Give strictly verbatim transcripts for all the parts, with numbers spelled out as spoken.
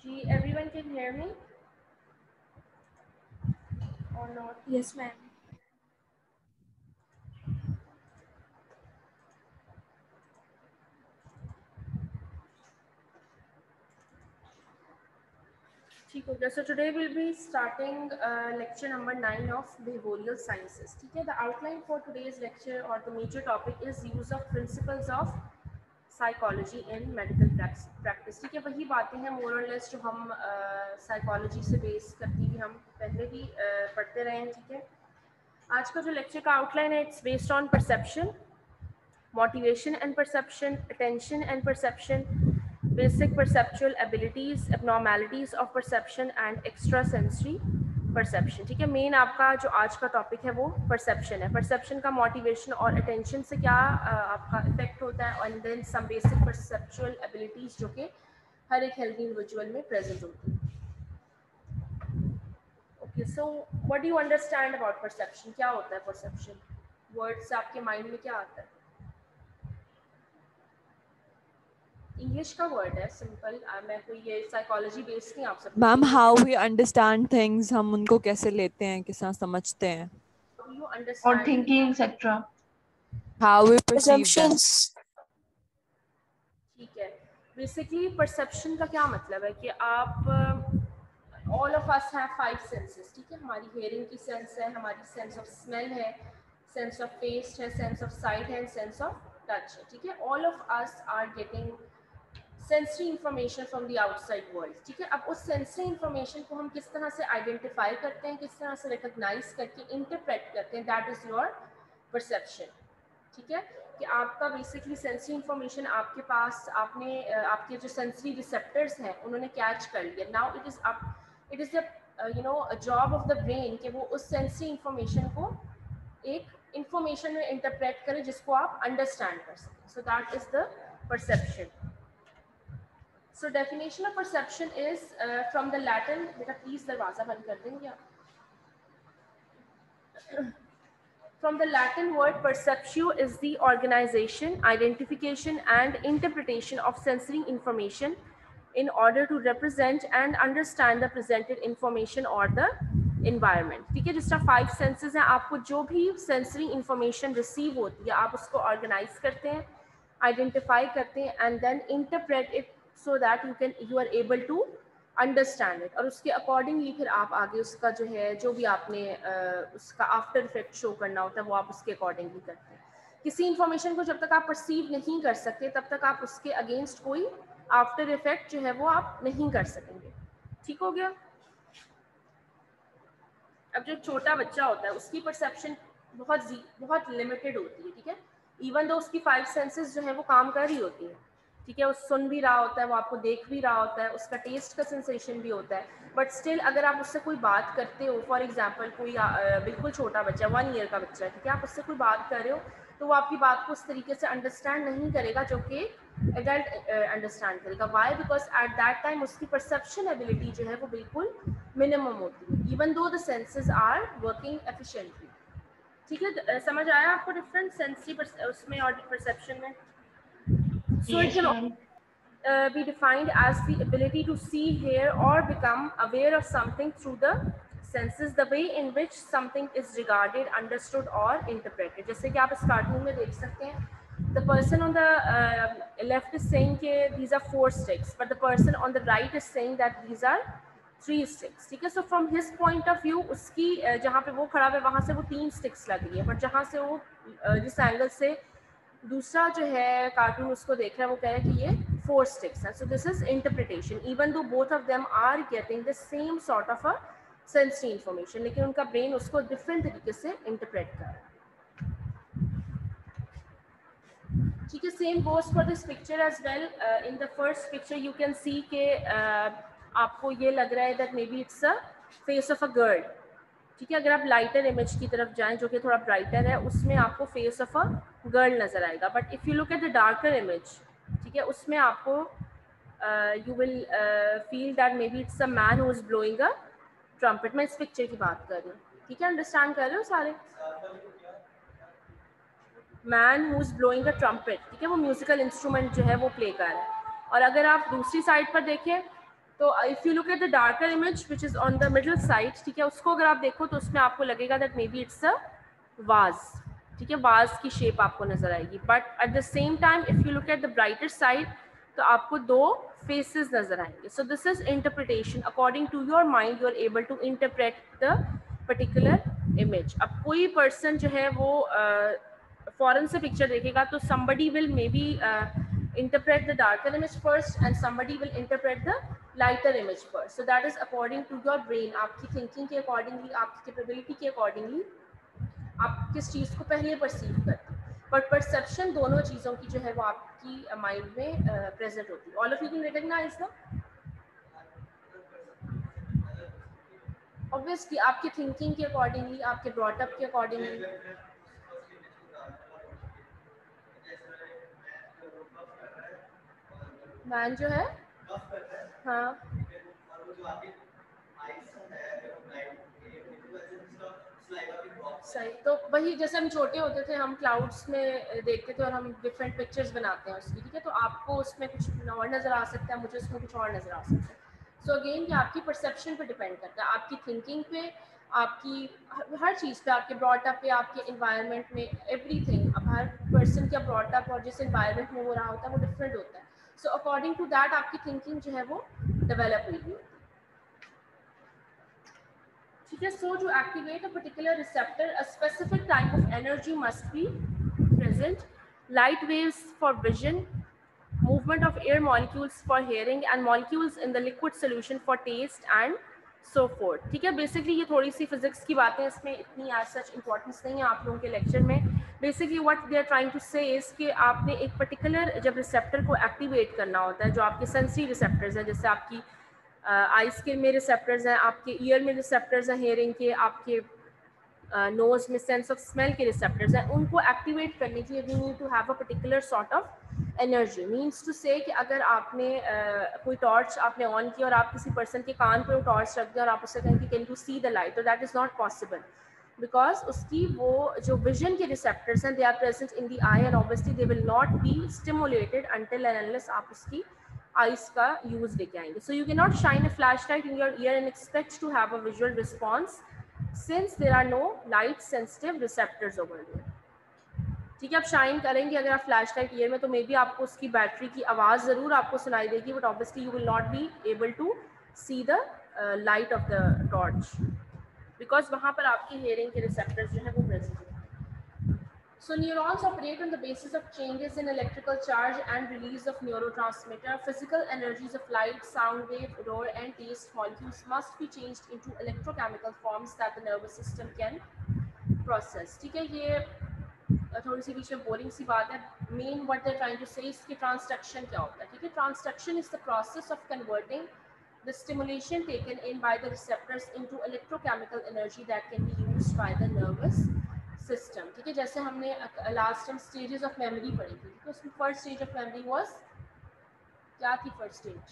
Ji, everyone can hear me or not? Yes, ma'am. ठीक हो गया. So today we'll be starting uh, lecture number nine of behavioral sciences. ठीक है. The outline for today's lecture or the major topic is use of principles of psychology in medical practice. ठीक है. वही बातें हैं more or less जो हम psychology से base करती हुई हम पहले भी uh, पढ़ते रहे हैं. ठीक है. आज का जो lecture का outline है it's based on perception, motivation and perception, attention and perception, basic perceptual abilities, abnormalities of perception and extrasensory perception. ठीक है. मेन आपका जो आज का टॉपिक है वो परसेप्शन है. परसेप्शन का मोटिवेशन और अटेंशन से क्या आपका इफेक्ट होता है, और then some basic perceptual abilities जो कि हर एक हेल्दी इंडिविजुअल में प्रेजेंट होती है. Okay, so what do you understand about perception? क्या होता है परसेप्शन? वर्ड से आपके माइंड में क्या आता है? इंग्लिश का वर्ड है, सिंपल. मैं कोई ये साइकोलॉजी बेस्ड नहीं आप सब. Ma'am, how we understand things, हम उनको कैसे लेते हैं, किस तरह समझते हैं. यू अंडरस्टैंड और thinking etcetera. How we perceive them. ठीक है. बेसिकली परसेप्शन का क्या मतलब है कि आप all of us have five senses. ठीक है. हमारी हियरिंग की सेंस है, हमारी सेंस ऑफ स्मेल है, सेंस ऑफ टेस्ट है, सेंस ऑफ साइट है, सेंस ऑफ टच है. ठीक है. All of us are getting sensory information from the outside world. ठीक है. अब उस सेंसरी इंफॉर्मेशन को हम किस तरह से आइडेंटिफाई करते हैं, किस तरह से रिकॉग्नाइज करके इंटरप्रेट करते हैं, दैट इज योर परसेप्शन. ठीक है. कि आपका बेसिकली सेंसरी इंफॉर्मेशन आपके पास, आपने आपके जो सेंसरी रिसेप्टर्स हैं उन्होंने कैच कर लिया. Now it is up it is the you know job of the brain कि वो उस सेंसरी इंफॉर्मेशन को एक इंफॉर्मेशन में इंटरप्रेट करें जिसको आप अंडरस्टैंड कर सकें. So that is the perception. So definition of perception is uh, from the Latin. बेटा प्लीज दरवाजा बंद कर देंगे आप. From the Latin word perceptio is the organization, identification and interpretation of sensory information in order to represent and understand the presented information or the environment. ठीक है. जिस तरह फाइव सेंसेस हैं, आपको जो भी सेंसरी इंफॉर्मेशन रिसीव होती है आप उसको ऑर्गेनाइज करते हैं, आइडेंटिफाई करते हैं and then interpret it so that you can you are able to understand it, और उसके अकॉर्डिंगली फिर आप आगे उसका जो है जो भी आपने uh, उसका आफ्टर इफेक्ट शो करना होता है वो आप उसके अकॉर्डिंगली करते हैं. किसी इंफॉर्मेशन को जब तक आप परसीव नहीं कर सकते तब तक आप उसके अगेंस्ट कोई आफ्टर इफेक्ट जो है वो आप नहीं कर सकेंगे. ठीक हो गया. अब जो छोटा बच्चा होता है उसकी परसेप्शन बहुत बहुत लिमिटेड होती है. ठीक है. इवन दो उसकी फाइव सेंसेस जो है वो काम कर रही होती है. ठीक है. वो सुन भी रहा होता है, वो आपको देख भी रहा होता है, उसका टेस्ट का सेंसेशन भी होता है, बट स्टिल अगर आप उससे कोई बात करते हो, फॉर एग्जांपल कोई बिल्कुल छोटा बच्चा, वन ईयर का बच्चा है, ठीक है, आप उससे कोई बात कर रहे हो तो वो आपकी बात को उस तरीके से अंडरस्टैंड नहीं करेगा जो कि एडल्ट अंडरस्टैंड करेगा. Why? Because at that time उसकी परसेप्शन एबिलिटी जो है वो बिल्कुल मिनिमम होती है, even though the senses are working efficiently. ठीक है. समझ आया आपको डिफरेंस सेंसरी उसमें और परसेप्शन में? So it can uh, be defined as the ability to see, hear or become aware of something through the senses, the way in which something is regarded, understood or interpreted. जैसे कि आप इस cartoon में देख सकते हैं, the person on the uh, left is saying कि these are four sticks, but the person on the right is saying that these are three sticks. ठीक है. So from his point of view उसकी uh, जहाँ पे वो खड़ा है वहाँ से वो तीन sticks लग रही है, but जहाँ से वो uh, जिस एंगल से दूसरा जो है कार्टून उसको देख रहा है वो कह रहा है कि ये फोर स्टिक्स है. So this is interpretation. Even though both of them are getting the same sort of a sensory information, लेकिन उनका ब्रेन उसको डिफरेंट तरीके से इंटरप्रेट कर रहा है. ठीक है. Same goes for this picture as well. In the first picture you can see के आपको ये लग रहा है that may B it's a face of a girl. ठीक है. अगर आप लाइटर इमेज की तरफ जाएं जो कि थोड़ा ब्राइटर है, उसमें आपको फेस ऑफ अ गर्ल नजर आएगा. But if you look at the darker image, ठीक है, उसमें आपको you will feel that may B it's a man who is blowing a trumpet. मैं इस पिक्चर की बात कर रही हूँ. ठीक है. अंडरस्टैंड कर रहे हो सारे? Man who is blowing a trumpet. ठीक है. वो म्यूजिकल इंस्ट्रूमेंट जो है वो प्ले कर रहा है. और अगर आप दूसरी साइड पर देखें तो if you look at the darker image which is on the middle side, ठीक है, उसको अगर आप देखो तो उसमें आपको लगेगा that may B it's a vase, ठीक है, वाज की शेप आपको नजर आएगी. But at the same time if you look at the brighter side तो आपको दो फेसेस नजर आएंगे. So this is interpretation. According to your mind you are able to interpret the particular image. अब कोई पर्सन जो है वो फॉरन uh, से पिक्चर देखेगा तो somebody will maybe uh, interpret the darker image first and somebody will interpret the lighter image first. So that is according to your brain. आपकी thinking के accordingly, आपकी capability के accordingly आप किस चीज़ को पहले परसीव करते हैं. बट परसेप्शन दोनों चीज़ों की जो है वो आपकी माइंड में प्रेजेंट uh, होती है. All of you can recognise ना. ऑब्वियसली आपकी थिंकिंग के अकॉर्डिंगली, आपके ब्रॉटअप के अकॉर्डिंगली. मैन जो है हाँ सही. तो वही जैसे हम छोटे होते थे हम क्लाउड्स में देखते थे और हम डिफरेंट पिक्चर्स बनाते हैं उसकी, ठीक है, तो आपको उसमें कुछ और नज़र आ सकता है, मुझे उसमें कुछ और नज़र आ सकता है. सो अगेन ये आपकी परसेप्शन पे डिपेंड करता है, आपकी थिंकिंग पे, आपकी हर चीज़ पे, आपके ब्रॉटअप पे, आपके इन्वायरमेंट में, एवरीथिंग. अब हर पर्सन का ब्रॉटअप और जिस इन्वायरमेंट में वो रहा होता है वो डिफरेंट होता है. सो अकॉर्डिंग टू दैट आपकी थिंकिंग जो है वो डेवलप हुई होती है, ठीक है. So to activate a particular receptor a specific type of energy must be present. Light waves for vision, movement of air molecules for hearing and molecules in the liquid solution for taste and so forth. ठीक है, basically ये थोड़ी सी physics की बातें, इसमें इतनी as such importance नहीं है आप लोगों के लेक्चर में. Basically what they are trying to say is कि आपने एक पर्टिकुलर जब रिसेप्टर को एक्टिवेट करना होता है, जो आपके सेंसरी रिसेप्टर्स हैं, जैसे आपकी आइज के में रिसेप्टर्स हैं, आपके ईयर में रिसेप्टर्स हैं हेयरिंग के, आपके नोज uh, में सेंस ऑफ स्मेल के रिसेप्टर्स हैं, उनको एक्टिवेट करने के लिए we need to have a particular sort of energy. Means to say कि अगर आपने uh, कोई टॉर्च आपने ऑन की और आप किसी पर्सन के कान पे वो टॉर्च रख दिया और आप उससे कहें कि can you see the light, तो that is not possible because उसकी वो जो विजन के रिसेप्टर्स हैं they are present in the eye and obviously they will not be stimulated until and unless आप उसकी आइज का यूज लेके आएंगे. So you can not shine a flash light in your ear and expect to have a visual response since there are no light sensitive receptors over there. ठीक है, आप shine करेंगे अगर आप फ्लैश लाइट ईयर में तो may B आपको उसकी बैटरी की आवाज़ ज़रूर आपको सुनाई देगी, but obviously you will not be able to see the light of the torch because वहाँ पर आपकी हेयरिंग के रिसेप्टर्स जो है वो प्रेजेंट है. So neurons operate on the basis of changes in electrical charge and release of neurotransmitter. Physical energies of light, sound wave, roar and taste molecules must be changed into electrochemical forms that the nervous system can process. ठीक है, ये थोड़ी सी बीच में boring सी बात है. Main what they are trying to say इसकी transduction क्या होता है. ठीक है, transduction is the process of converting the stimulation taken in by the receptors into electrochemical energy that can be used by the nervous system. ठीक है, जैसे हमने last time stages of memory पढ़ी थी, तो उसमें first stage of memory was क्या थी? फर्स्ट स्टेज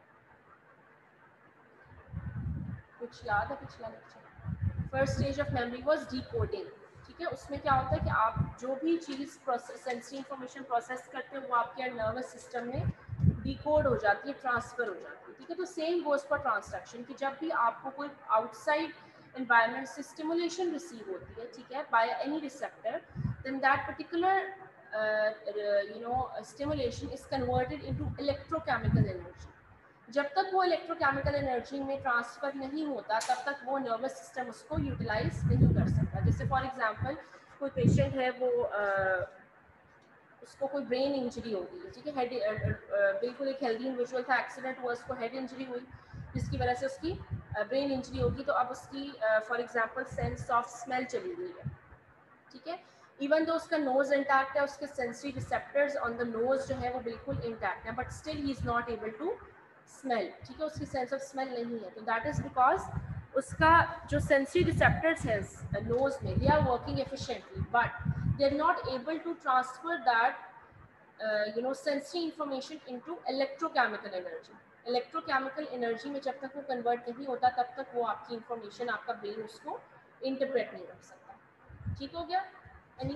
कुछ याद है पिछला लेक्चर? First stage of memory was decoding. ठीक है, उसमें क्या होता है कि आप जो भी चीज़ प्रोसेस सेंसरी इंफॉर्मेशन प्रोसेस करते हैं वो आपके नर्वस सिस्टम में डिकोड हो जाती है, ट्रांसफर हो जाती है. ठीक है, तो सेम गोज फॉर ट्रांसडक्शन कि जब भी आपको कोई आउटसाइड environment से stimulation receive होती है, ठीक है, by any receptor, then that particular uh, you know stimulation is converted into electrochemical energy. जब तक वो electrochemical energy में ट्रांसफर नहीं होता तब तक वो नर्वस सिस्टम उसको यूटिलाइज नहीं कर सकता. जैसे फॉर एग्जांपल कोई पेशेंट है, वो uh, उसको कोई ब्रेन इंजरी हो गई, ठीक है, हेड बिल्कुल एक हेल्दी इंडिविजुअल था, एक्सीडेंट हुआ, उसको हेड इंजरी हुई जिसकी वजह से उसकी ब्रेन इंजरी होगी, तो अब उसकी for example sense of smell चली गई है. ठीक है, इवन दो उसका नोज इंटैक्ट है, उसके sensory receptors on the nose जो है वो बिल्कुल इंटैक्ट है, but still he is not able to smell. ठीक है, उसकी सेंस ऑफ स्मेल नहीं है, तो दैट इज बिकॉज उसका जो सेंसरी रिसेप्टर्स है नोज में they are working efficiently, but they are not able to transfer that uh, you know sensory information into electrochemical energy. electrochemical energy में जब तक वो convert नहीं होता तब तक वो आपकी information, आपका brain उसको interpret नहीं कर सकता. ठीक हो गया? any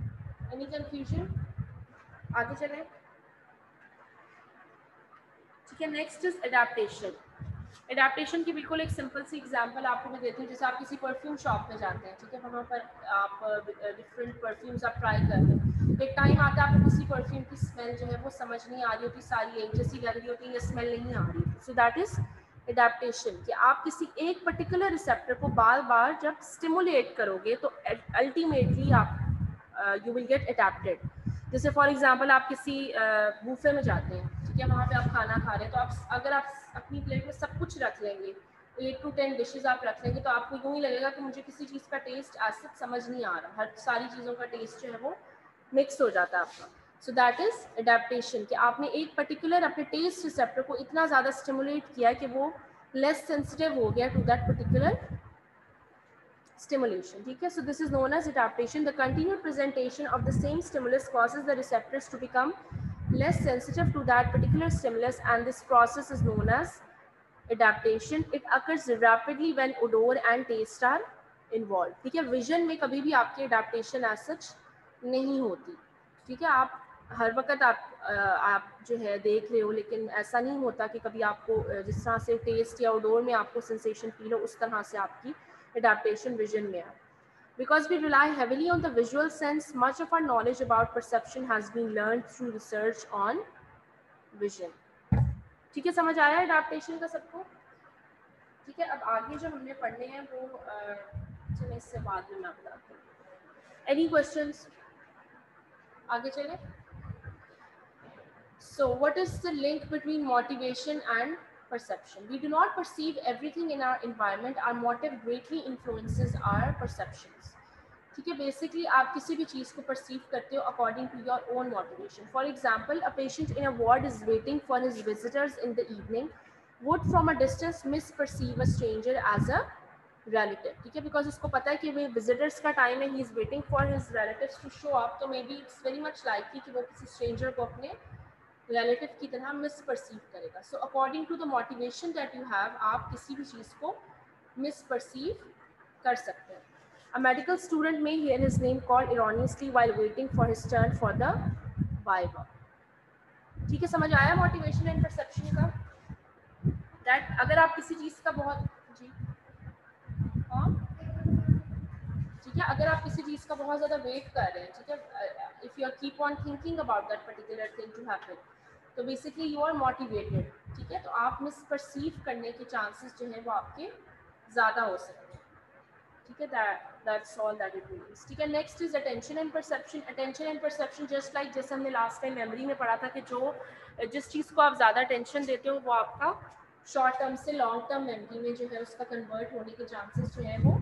any confusion? आगे चलें. ठीक है, नेक्स्ट इज एडेप्टेशन। एडेप्टेशन की बिल्कुल एक सिंपल सी एग्जांपल आपको मैं देती हूँ। जैसे आप किसी परफ्यूम शॉप में जाते हैं, ठीक है, वहाँ पर आप डिफरेंट परफ्यूम्स आप ट्राई कर रहे हैं। एक टाइम आता है आपको किसी परफ्यूम की स्मेल जो है वो समझ नहीं आ रही होती, सारी एक जैसी लग रही होती है, स्मेल नहीं आ रही। सो दैट इज एडेप्टेशन, कि आप किसी एक पर्टिकुलर रिसेप्टर को बार बार जब स्टिमुलेट करोगे तो अल्टीमेटली आप यू विल गेट एडेप्टेड। जैसे फॉर एग्जांपल आप किसी बूफे uh, में जाते हैं, ठीक है, वहाँ पे आप खाना खा रहे हैं, तो आप अगर आप अपनी प्लेट में सब कुछ रख लेंगे, एट टू टेन डिशेज आप रख लेंगे, तो आपको यूँ ही लगेगा कि मुझे किसी चीज़ का टेस्ट आज तक समझ नहीं आ रहा, हर सारी चीज़ों का टेस्ट जो है वो मिक्स हो जाता है आपका। सो दैट इज एडेप्टेशन, कि आपने एक पर्टिकुलर अपने टेस्ट रिसेप्टर को इतना ज़्यादा स्टिमुलेट किया कि वो लेस सेंसिटिव हो गया to that particular stimulation. Okay? So this is known as adaptation. The continued presentation of the same stimulus causes the receptors to become less sensitive to that particular stimulus, and this process is known as adaptation. It occurs rapidly when odor and taste are involved. ठीक है, vision में कभी भी आपकी adaptation as such नहीं होती। ठीक है, आप हर वक्त आप आप जो है देख रहे हो, लेकिन ऐसा नहीं होता कि कभी आपको जिस तरह से टेस्ट या ओडोर में आपको सेंसेशन फील हो, उस तरह से आपकी adaptation vision में है। Because we rely heavily on the visual sense, much of our knowledge about perception has been learned through research on vision. ठीक है, समझ आया adaptation का सबको? ठीक है, अब आगे जो हमने पढ़ने हैं वो चलिए इससे बाद में मैं बताती हूँ। Any questions? आगे चले? So what is the link between motivation and perception? We do not perceive everything in our environment. Our motive greatly influences our perceptions. ठीक है, बेसिकली आप किसी भी चीज़ को परसीव करते हो according to your own motivation. For example, a patient in a ward is waiting for his visitors in the evening would from a distance misperceive a stranger as a relative. ठीक है, because उसको पता है कि वे visitors का time है, he is waiting for his relatives to show up, तो may B it's very much likely कि वो किसी स्ट्रेंजर को अपने रिलेटिव की तरह मिस परसीव करेगा। So according to the motivation that you have, आप किसी भी चीज़ को मिस परसीव कर सकते हैं। A medical student may hear his name called erroneously while waiting for his turn for the viva. ठीक है, समझ आया मोटिवेशन एंड परसेप्शन का? दैट अगर आप किसी चीज़ का बहुत जी हाँ ठीक है, अगर आप किसी चीज़ का बहुत ज़्यादा वेट कर रहे हैं, ठीक है, if you are keep on thinking about that particular thing to happen, तो बेसिकली यू आर मोटिवेटेड। ठीक है, तो आप मिस परसीव करने के चांसेस जो हैं वो आपके ज़्यादा हो सकते हैं। ठीक है, that that's all that it means. ठीक है, next is attention and perception. Attention and perception just like जैसे हमने लास्ट टाइम मेमोरी में पढ़ा था कि जो जिस चीज़ को आप ज़्यादा अटेंशन देते हो वो आपका शॉर्ट टर्म से लॉन्ग टर्म मेमोरी में जो है उसका कन्वर्ट होने के चांसेस जो है वो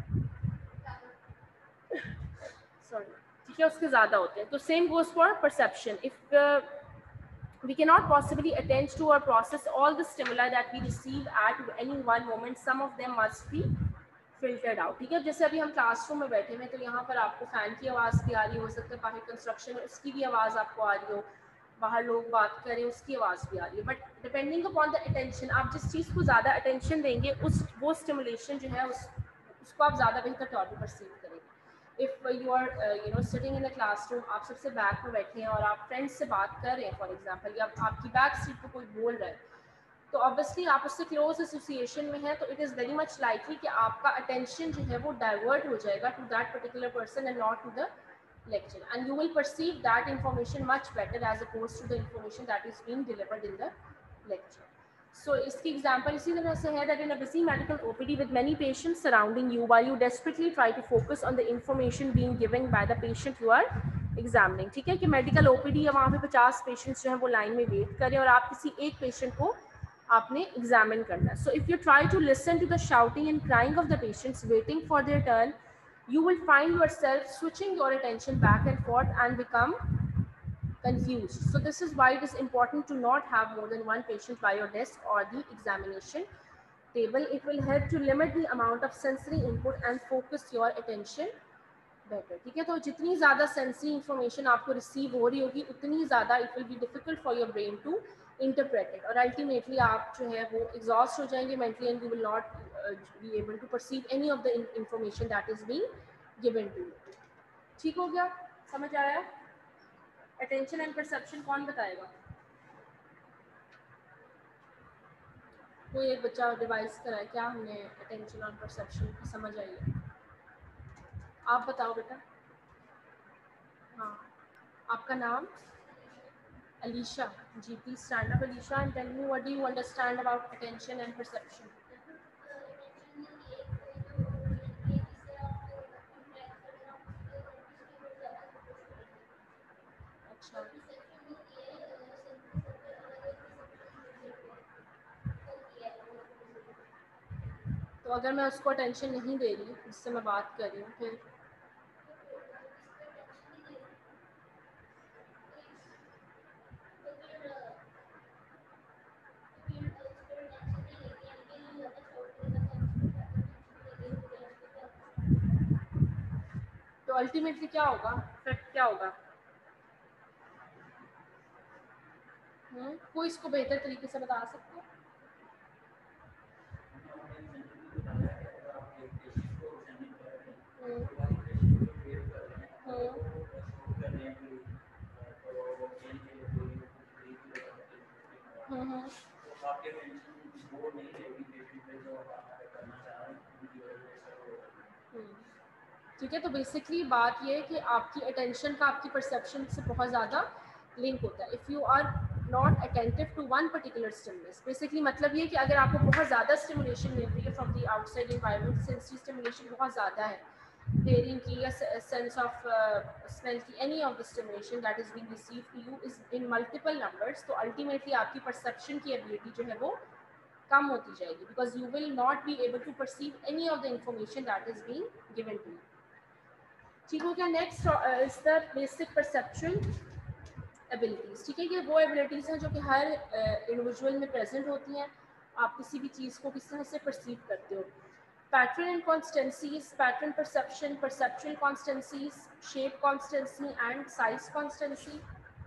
सॉरी ठीक है उसके ज़्यादा होते हैं। तो same goes for perception. If we cannot possibly attend to or process all the stimuli that we receive at any one moment, some of them must be filtered out. ठीक है, जैसे अभी हम क्लासरूम में बैठे हैं तो यहाँ पर आपको फैन की आवाज़ भी आ रही हो सकता है, बाहर कंस्ट्रक्शन है उसकी भी आवाज़ आपको आ रही हो, बाहर लोग बात करें उसकी आवाज़ भी आ रही है, but depending upon the attention, आप जिस चीज़ को ज़्यादा अटेंशन देंगे उस वो स्टिमुलेशन जो है उस उसको आप ज़्यादा बेहतर तौर पर परसीव करेंगे। If you are you know sitting in a classroom, आप सबसे बैक में बैठे हैं और आप फ्रेंड्स से बात कर रहे हैं फॉर एग्जांपल, या आपकी बैक सीट पर कोई बोल रहा है, तो ऑब्वियसली आप उससे क्लोज एसोसिएशन में है, तो it is very much likely कि आपका अटेंशन जो है वो डाइवर्ट हो जाएगा to that particular person and not to the lecture, and you will perceive that information much better as opposed to the information that is being delivered in the lecture. So इसकी example इसी तरह से है that in a busy medical O P D with many patients surrounding you, while you desperately try to focus on the information being given by the patient you are examining. ठीक है कि medical O P D है, वहाँ पे पचास patients जो हैं वो line में wait करें और आप किसी एक patient को आपने examine करना है. So if you try to listen to the shouting and crying of the patients waiting for their turn, you will find yourself switching your attention back and forth and become confused. So this is why it is important to not have more than one patient by your desk or the examination table. It will help to limit the amount of sensory input and focus your attention better. ठीक है, तो जितनी ज़्यादा sensory information आपको receive हो रही होगी उतनी ज़्यादा it will be difficult for your brain to interpret it, और ultimately आप जो है वो exhaust हो जाएंगे mentally and you will not uh, be able to perceive any of the information that is being given to you. ठीक हो गया, समझ आया? Attention and perception कौन बताएगा? कोई एक बच्चा डिवाइस कराए क्या हमने अटेंशन ऑन परसेप्शन की समझ आई है? आप बताओ बेटा। हाँ, आपका नाम? Alicia. Ji, please stand up, Alicia, and tell me what do you understand about attention and perception. अच्छा, तो अगर मैं उसको अटेंशन नहीं दे रही जिससे मैं बात कर रही हूँ फिर तो अल्टीमेटली क्या होगा, इफेक्ट क्या होगा? हम्म कोई इसको बेहतर तरीके से बता सकते हैं? ठीक है, तो बेसिकली बात ये है कि आपकी अटेंशन का आपकी परसेप्शन से बहुत ज़्यादा लिंक होता है. If you are not attentive to one particular stimulus, basically मतलब ये कि अगर आपको बहुत ज़्यादा स्टिमुलेशन मिल रही है from the outside environment, sensory stimulation बहुत ज़्यादा है, hearing की या sense of uh, smell की, any of the stimulation that is being received to you is in multiple numbers, तो ultimately आपकी perception की ability जो है वो कम होती जाएगी, because you will not be able to perceive any of the information that is being given to you. ठीक हो गया? Next is the basic perceptual abilities. ठीक है, ये वो एबिलिटीज हैं जो कि हर इंडिविजुअल uh, में प्रेजेंट होती हैं. आप किसी भी चीज़ को किस तरह से परसीव करते हो. Pattern and constancies, pattern perception, perceptual constancies, shape constancy and size constancy,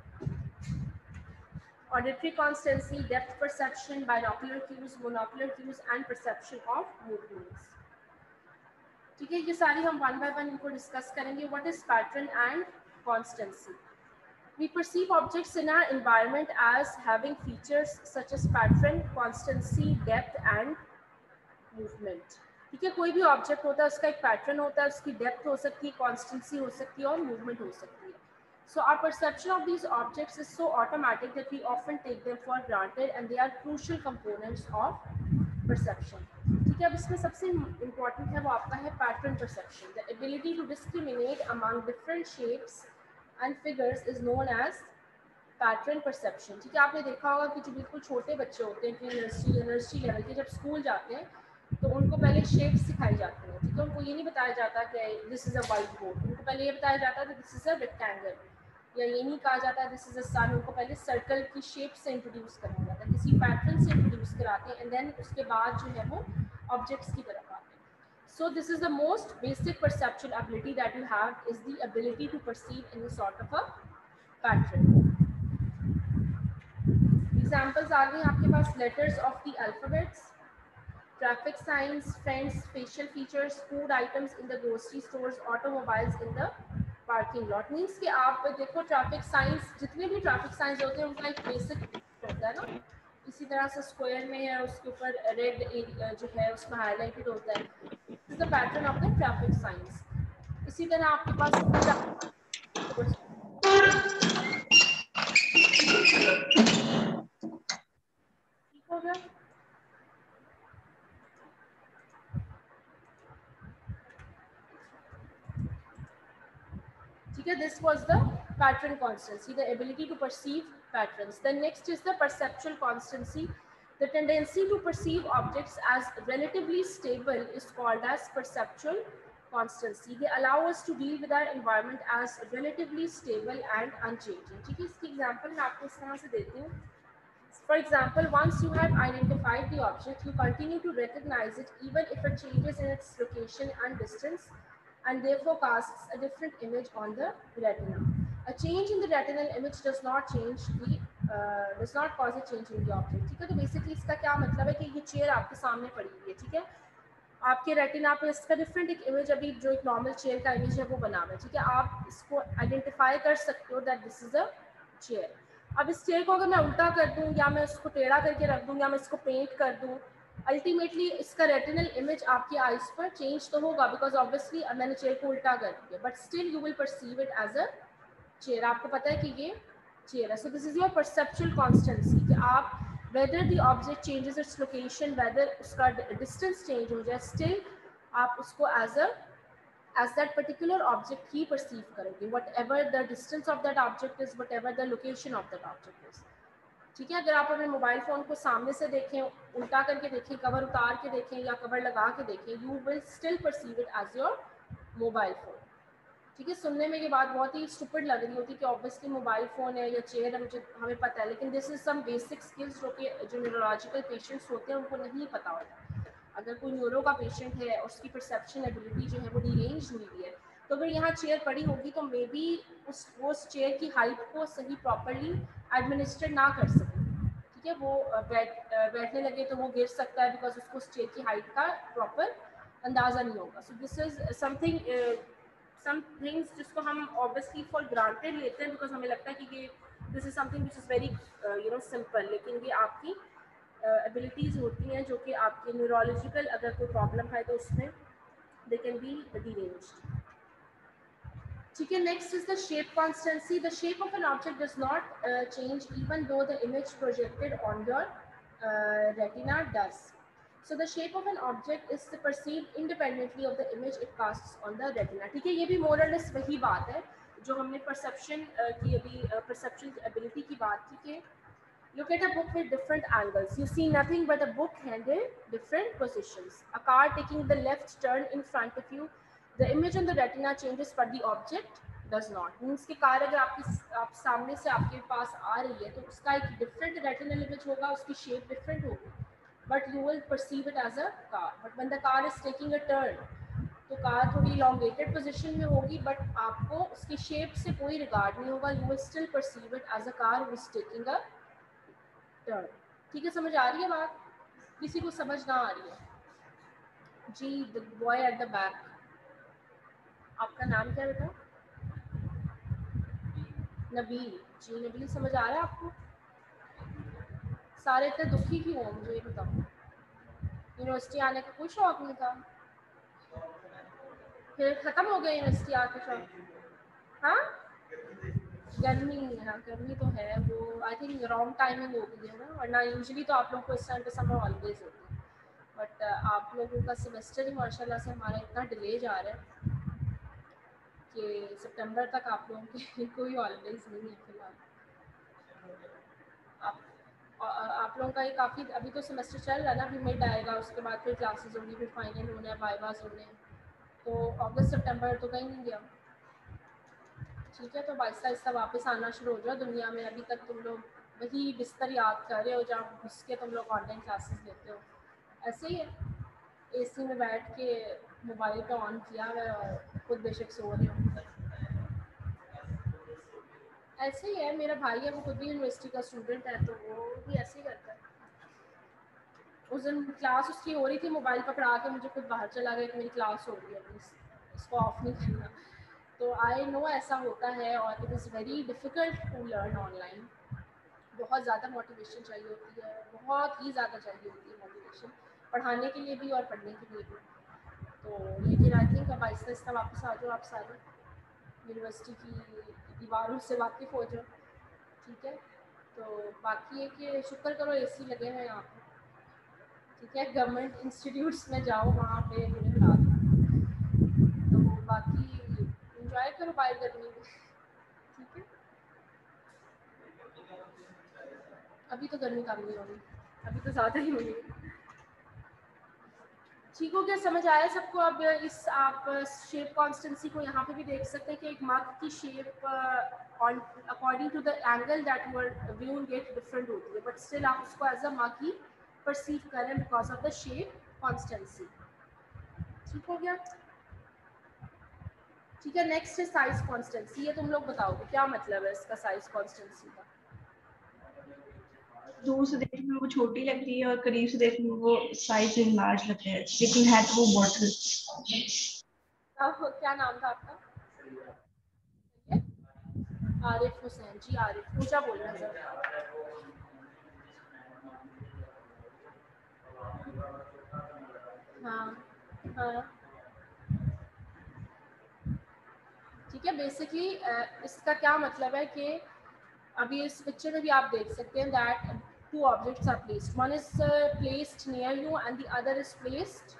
auditory constancy, depth perception, binocular cues, monocular cues and perception of movements. ठीक है, ये सारी हम वन बाय वन इनको डिस्कस करेंगे. What is pattern and constancy? We perceive objects in our environment as having features such as pattern, constancy, depth and movement. ठीक है, कोई भी ऑब्जेक्ट होता है उसका एक पैटर्न होता है, उसकी डेप्थ हो सकती है, कॉन्स्टेंसी हो सकती है और मूवमेंट हो सकती है. So our perception of these objects is so automatic that we often take them for granted and they are crucial components of perception. ठीक है, अब इसमें सबसे इम्पोर्टेंट है वो आपका है pattern perception. The ability to discriminate among different shapes and figures is known as pattern perception. ठीक है, आपने देखा होगा कि जो बिल्कुल छोटे बच्चे होते हैं कि नर्सरी नर्सरी लेवल के जब स्कूल जाते हैं तो उनको पहले शेप्स सिखाई जाती हैं. ठीक है, उनको ये नहीं बताया जाता कि this is a white board, उनको पहले ये बताया जाता है कि दिस इज़ अ रेक्टेंगल, या ये नहीं कहा जाता है दिस इज़ अ सन. उनको पहले सर्कल की शेप से इंट्रोड्यूस कराया जाता है, किसी पैटर्न से इंट्रोड्यूस कराते हैं एंड देन उसके बाद जो है वो ऑब्जेक्ट्स की तरफ आते हैं. So this is the most basic perceptual ability that you have, is the ability to perceive any sort of a pattern. Examples आ गए आपके पास. letters of the alphabets, traffic signs, friends, facial features, food items in the grocery stores, automobiles in the parking lot. Means कि आप देखो traffic signs, जितने भी traffic signs होते हैं उनका एक basic होता है ना, इसी तरह से स्क्वायर में है उसके ऊपर रेड जो है उसमें हाईलाइटेड होता है. This is the pattern of the traffic science. इसी तरह आपके पास ठीक हो गया. ठीक है, this was the pattern constancy, the ability to perceive patterns. Then next is the perceptual constancy. The tendency to perceive objects as relatively stable is called as perceptual constancy. They allow us to deal with our environment as relatively stable and unchanging. ठीक है, इसकी example मैं आपको इस तरह से देती हूँ. For example, once you have identified the object, you continue to recognize it even if it changes in its location and distance, and therefore casts a different image on the retina. A change in the retinal image does not change the uh, does not cause a change in the object. ठीक है, तो basically इसका क्या मतलब है कि ये chair आपके सामने पड़ी हुई है. ठीक है, आपके रेटिना पे इसका डिफरेंट एक इमेज, अभी जो एक नॉर्मल चेयर का इमेज है वो बना हुआ है. ठीक है, आप इसको आइडेंटिफाई कर सकते हो that this is a chair. अब इस चेयर को अगर मैं उल्टा कर दूं या मैं इसको टेढ़ा करके रख दूं या मैं इसको पेंट कर दूं अल्टीमेटली इसका रेटिनल इमेज आपकी आइज पर चेंज तो होगा बिकॉज ऑब्वियसली मैंने चेयर को उल्टा कर दिया, but still you will perceive it as a chair. आपको पता है कि ये चेयर है। So this is your perceptual constancy कि आप whether the object changes its location, whether उसका distance change हो जाए, still आप उसको as a as that particular object he perceive करोगे, whatever the distance of that object is, whatever the location of that object is। ठीक है, अगर आप अपने मोबाइल फोन को सामने से देखें, उल्टा करके देखें, कवर उतार के देखें या कवर लगा के देखें, you will still perceive it as your mobile phone. ठीक है, सुनने में ये बात बहुत ही स्टूपिड लग रही होती है कि ऑब्वियसली मोबाइल फ़ोन है या चेयर है, मुझे हमें पता है, लेकिन this is some basic skills जो कि जो न्यूरोलॉजिकल पेशेंट्स होते हैं उनको नहीं पता होता। अगर कोई न्यूरो का पेशेंट है और उसकी परसेप्शन एबिलिटी जो है वो डिरेंज हुई है, तो अगर यहाँ चेयर पड़ी होगी तो मे बी उस वो उस चेयर की हाइट को सही प्रॉपरली एडमिनिस्ट्रेट ना कर सके। ठीक है, वो बैठ बैठने लगे तो वो गिर सकता है बिकॉज उसको उस चेयर की हाइट का प्रॉपर अंदाज़ा नहीं होगा। So this is something some things जिसको हम obviously for granted लेते हैं because हमें लगता है कि ये this is something which is very uh, you know simple, लेकिन ये आपकी abilities uh, होती हैं जो कि आपके neurological अगर कोई problem है तो उसमें they can be deranged। ठीक है, next is the shape constancy। The shape of an object does not uh, change even though the image projected on your uh, retina does। So the shape of an object is perceived independently of the image it casts on the retina। ठीक है, ये भी more or less वही बात है जो हमने perception uh, की अभी uh, perception ability की बात की कि look at a book with different angles, you see nothing but a book handle different positions, a car taking the left turn in front of you, the image on the retina changes but the object does not। Means कि car अगर आपकी आप सामने से आपके पास आ रही है तो उसका एक डिफरेंट रेटिनल इमेज होगा, उसकी शेप डिफरेंट होगी, but you will perceive it as a car। But when the car is taking a turn, तो कार थोड़ी elongated position में होगी, but आपको उसकी शेप से कोई रिगार्ड नहीं होगा, you will still perceive it as a car who is taking a turn। ठीक है, समझ आ रही है बात? किसी को समझ ना आ रही है? जी, the boy at the back, आपका नाम क्या बेटा? नबील। जी नबील, समझ आ रहा है आपको? सारे इतने दुखी क्यों हो, मुझे ये बताओ। यूनिवर्सिटी आने का कोई शौक नहीं था, फिर खत्म हो गया यूनिवर्सिटी आके शौक? हाँ, गर्मी, हाँ गर्मी तो है, वो आई थिंक रॉन्ग टाइमिंग हो गई है ना, वरना यूजुअली तो आप लोग को इस टाइम पे समर हॉलीडेज होती है, बट आप लोगों का सेमेस्टर ही माशाल्लाह से हमारा इतना डिले जा रहा है कि सितंबर तक आप लोगों के कोई हॉलीडेज नहीं है फिलहाल। आप आप लोगों का ये काफ़ी अभी तो सेमेस्टर चल रहा है ना, अभी मिड आएगा, उसके बाद फिर क्लासेस होंगी, फिर फाइनल होना है, वाइवास होने हैं, तो अगस्त सितंबर तो कहीं नहीं गया। ठीक है, तो आहिस्ता आहिस्ता वापस आना शुरू हो जाओ दुनिया में। अभी तक तुम लोग वही बिस्तर याद कर रहे हो जहाँ घुस के तुम लोग ऑनलाइन क्लासेस लेते हो। ऐसे ही है, एसी में बैठ के मोबाइल पे ऑन किया हुआ है और खुद बेशक सो रहे हो। ऐसे ही है, मेरा भाई है, वो खुद भी यूनिवर्सिटी का स्टूडेंट है, तो वो भी ऐसे ही करता है। उस दिन क्लास उसकी हो रही थी, मोबाइल पकड़ा के मुझे खुद बाहर चला गया कि मेरी क्लास हो रही है, प्लीज़ इसको ऑफ नहीं करना। तो आई नो ऐसा होता है और it is very difficult to learn online. बहुत ज़्यादा मोटिवेशन चाहिए होती है, बहुत ही ज़्यादा चाहिए होती है मोटिवेशन, पढ़ाने के लिए भी और पढ़ने के लिए भी। तो लेकिन आई थिंक अब आहिस्ता आहिस्ता वापस आ जाओ आप सारे, यूनिवर्सिटी की दीवारों से वाकिफ़ हो जाओ। ठीक है, तो बाकी है कि शुक्र करो एसी लगे हैं यहाँ पे। ठीक है, गवर्नमेंट इंस्टीट्यूट्स में जाओ, वहाँ पे मुझे बता दो, तो बाकी इंजॉय करो बाहर गर्मी में। ठीक है, अभी तो गर्मी कम नहीं होगी, अभी तो ज़्यादा ही होगी। ठीक हो गया, समझ आया सबको? अब इस आप शेप कॉन्स्टेंसी को यहाँ पे भी देख सकते हैं कि एक मग की shape on according to the angle that you are viewing it different होती है, बट स्टिल आप उसको एज अ मग ही परसीव करें because of the shape constancy. ठीक हो गया? ठीक है, नेक्स्ट है साइज कॉन्स्टेंसी। ये तुम लोग बताओगे क्या मतलब है इसका, साइज कॉन्स्टेंसी का? दूर से देखने में वो छोटी लगती है और करीब से देखने में वो साइज में लार्ज लगता है, लेकिन है तो वो बॉटल। क्या नाम था आपका? आरिफ हुसैन। जी आरिफ, ऊंचा बोल रहे हैं। हाँ हाँ ठीक है। बेसिकली इसका क्या मतलब है कि अभी इस पिक्चर में भी आप देख सकते हैं that two objects are placed, one is placed near you and the other is placed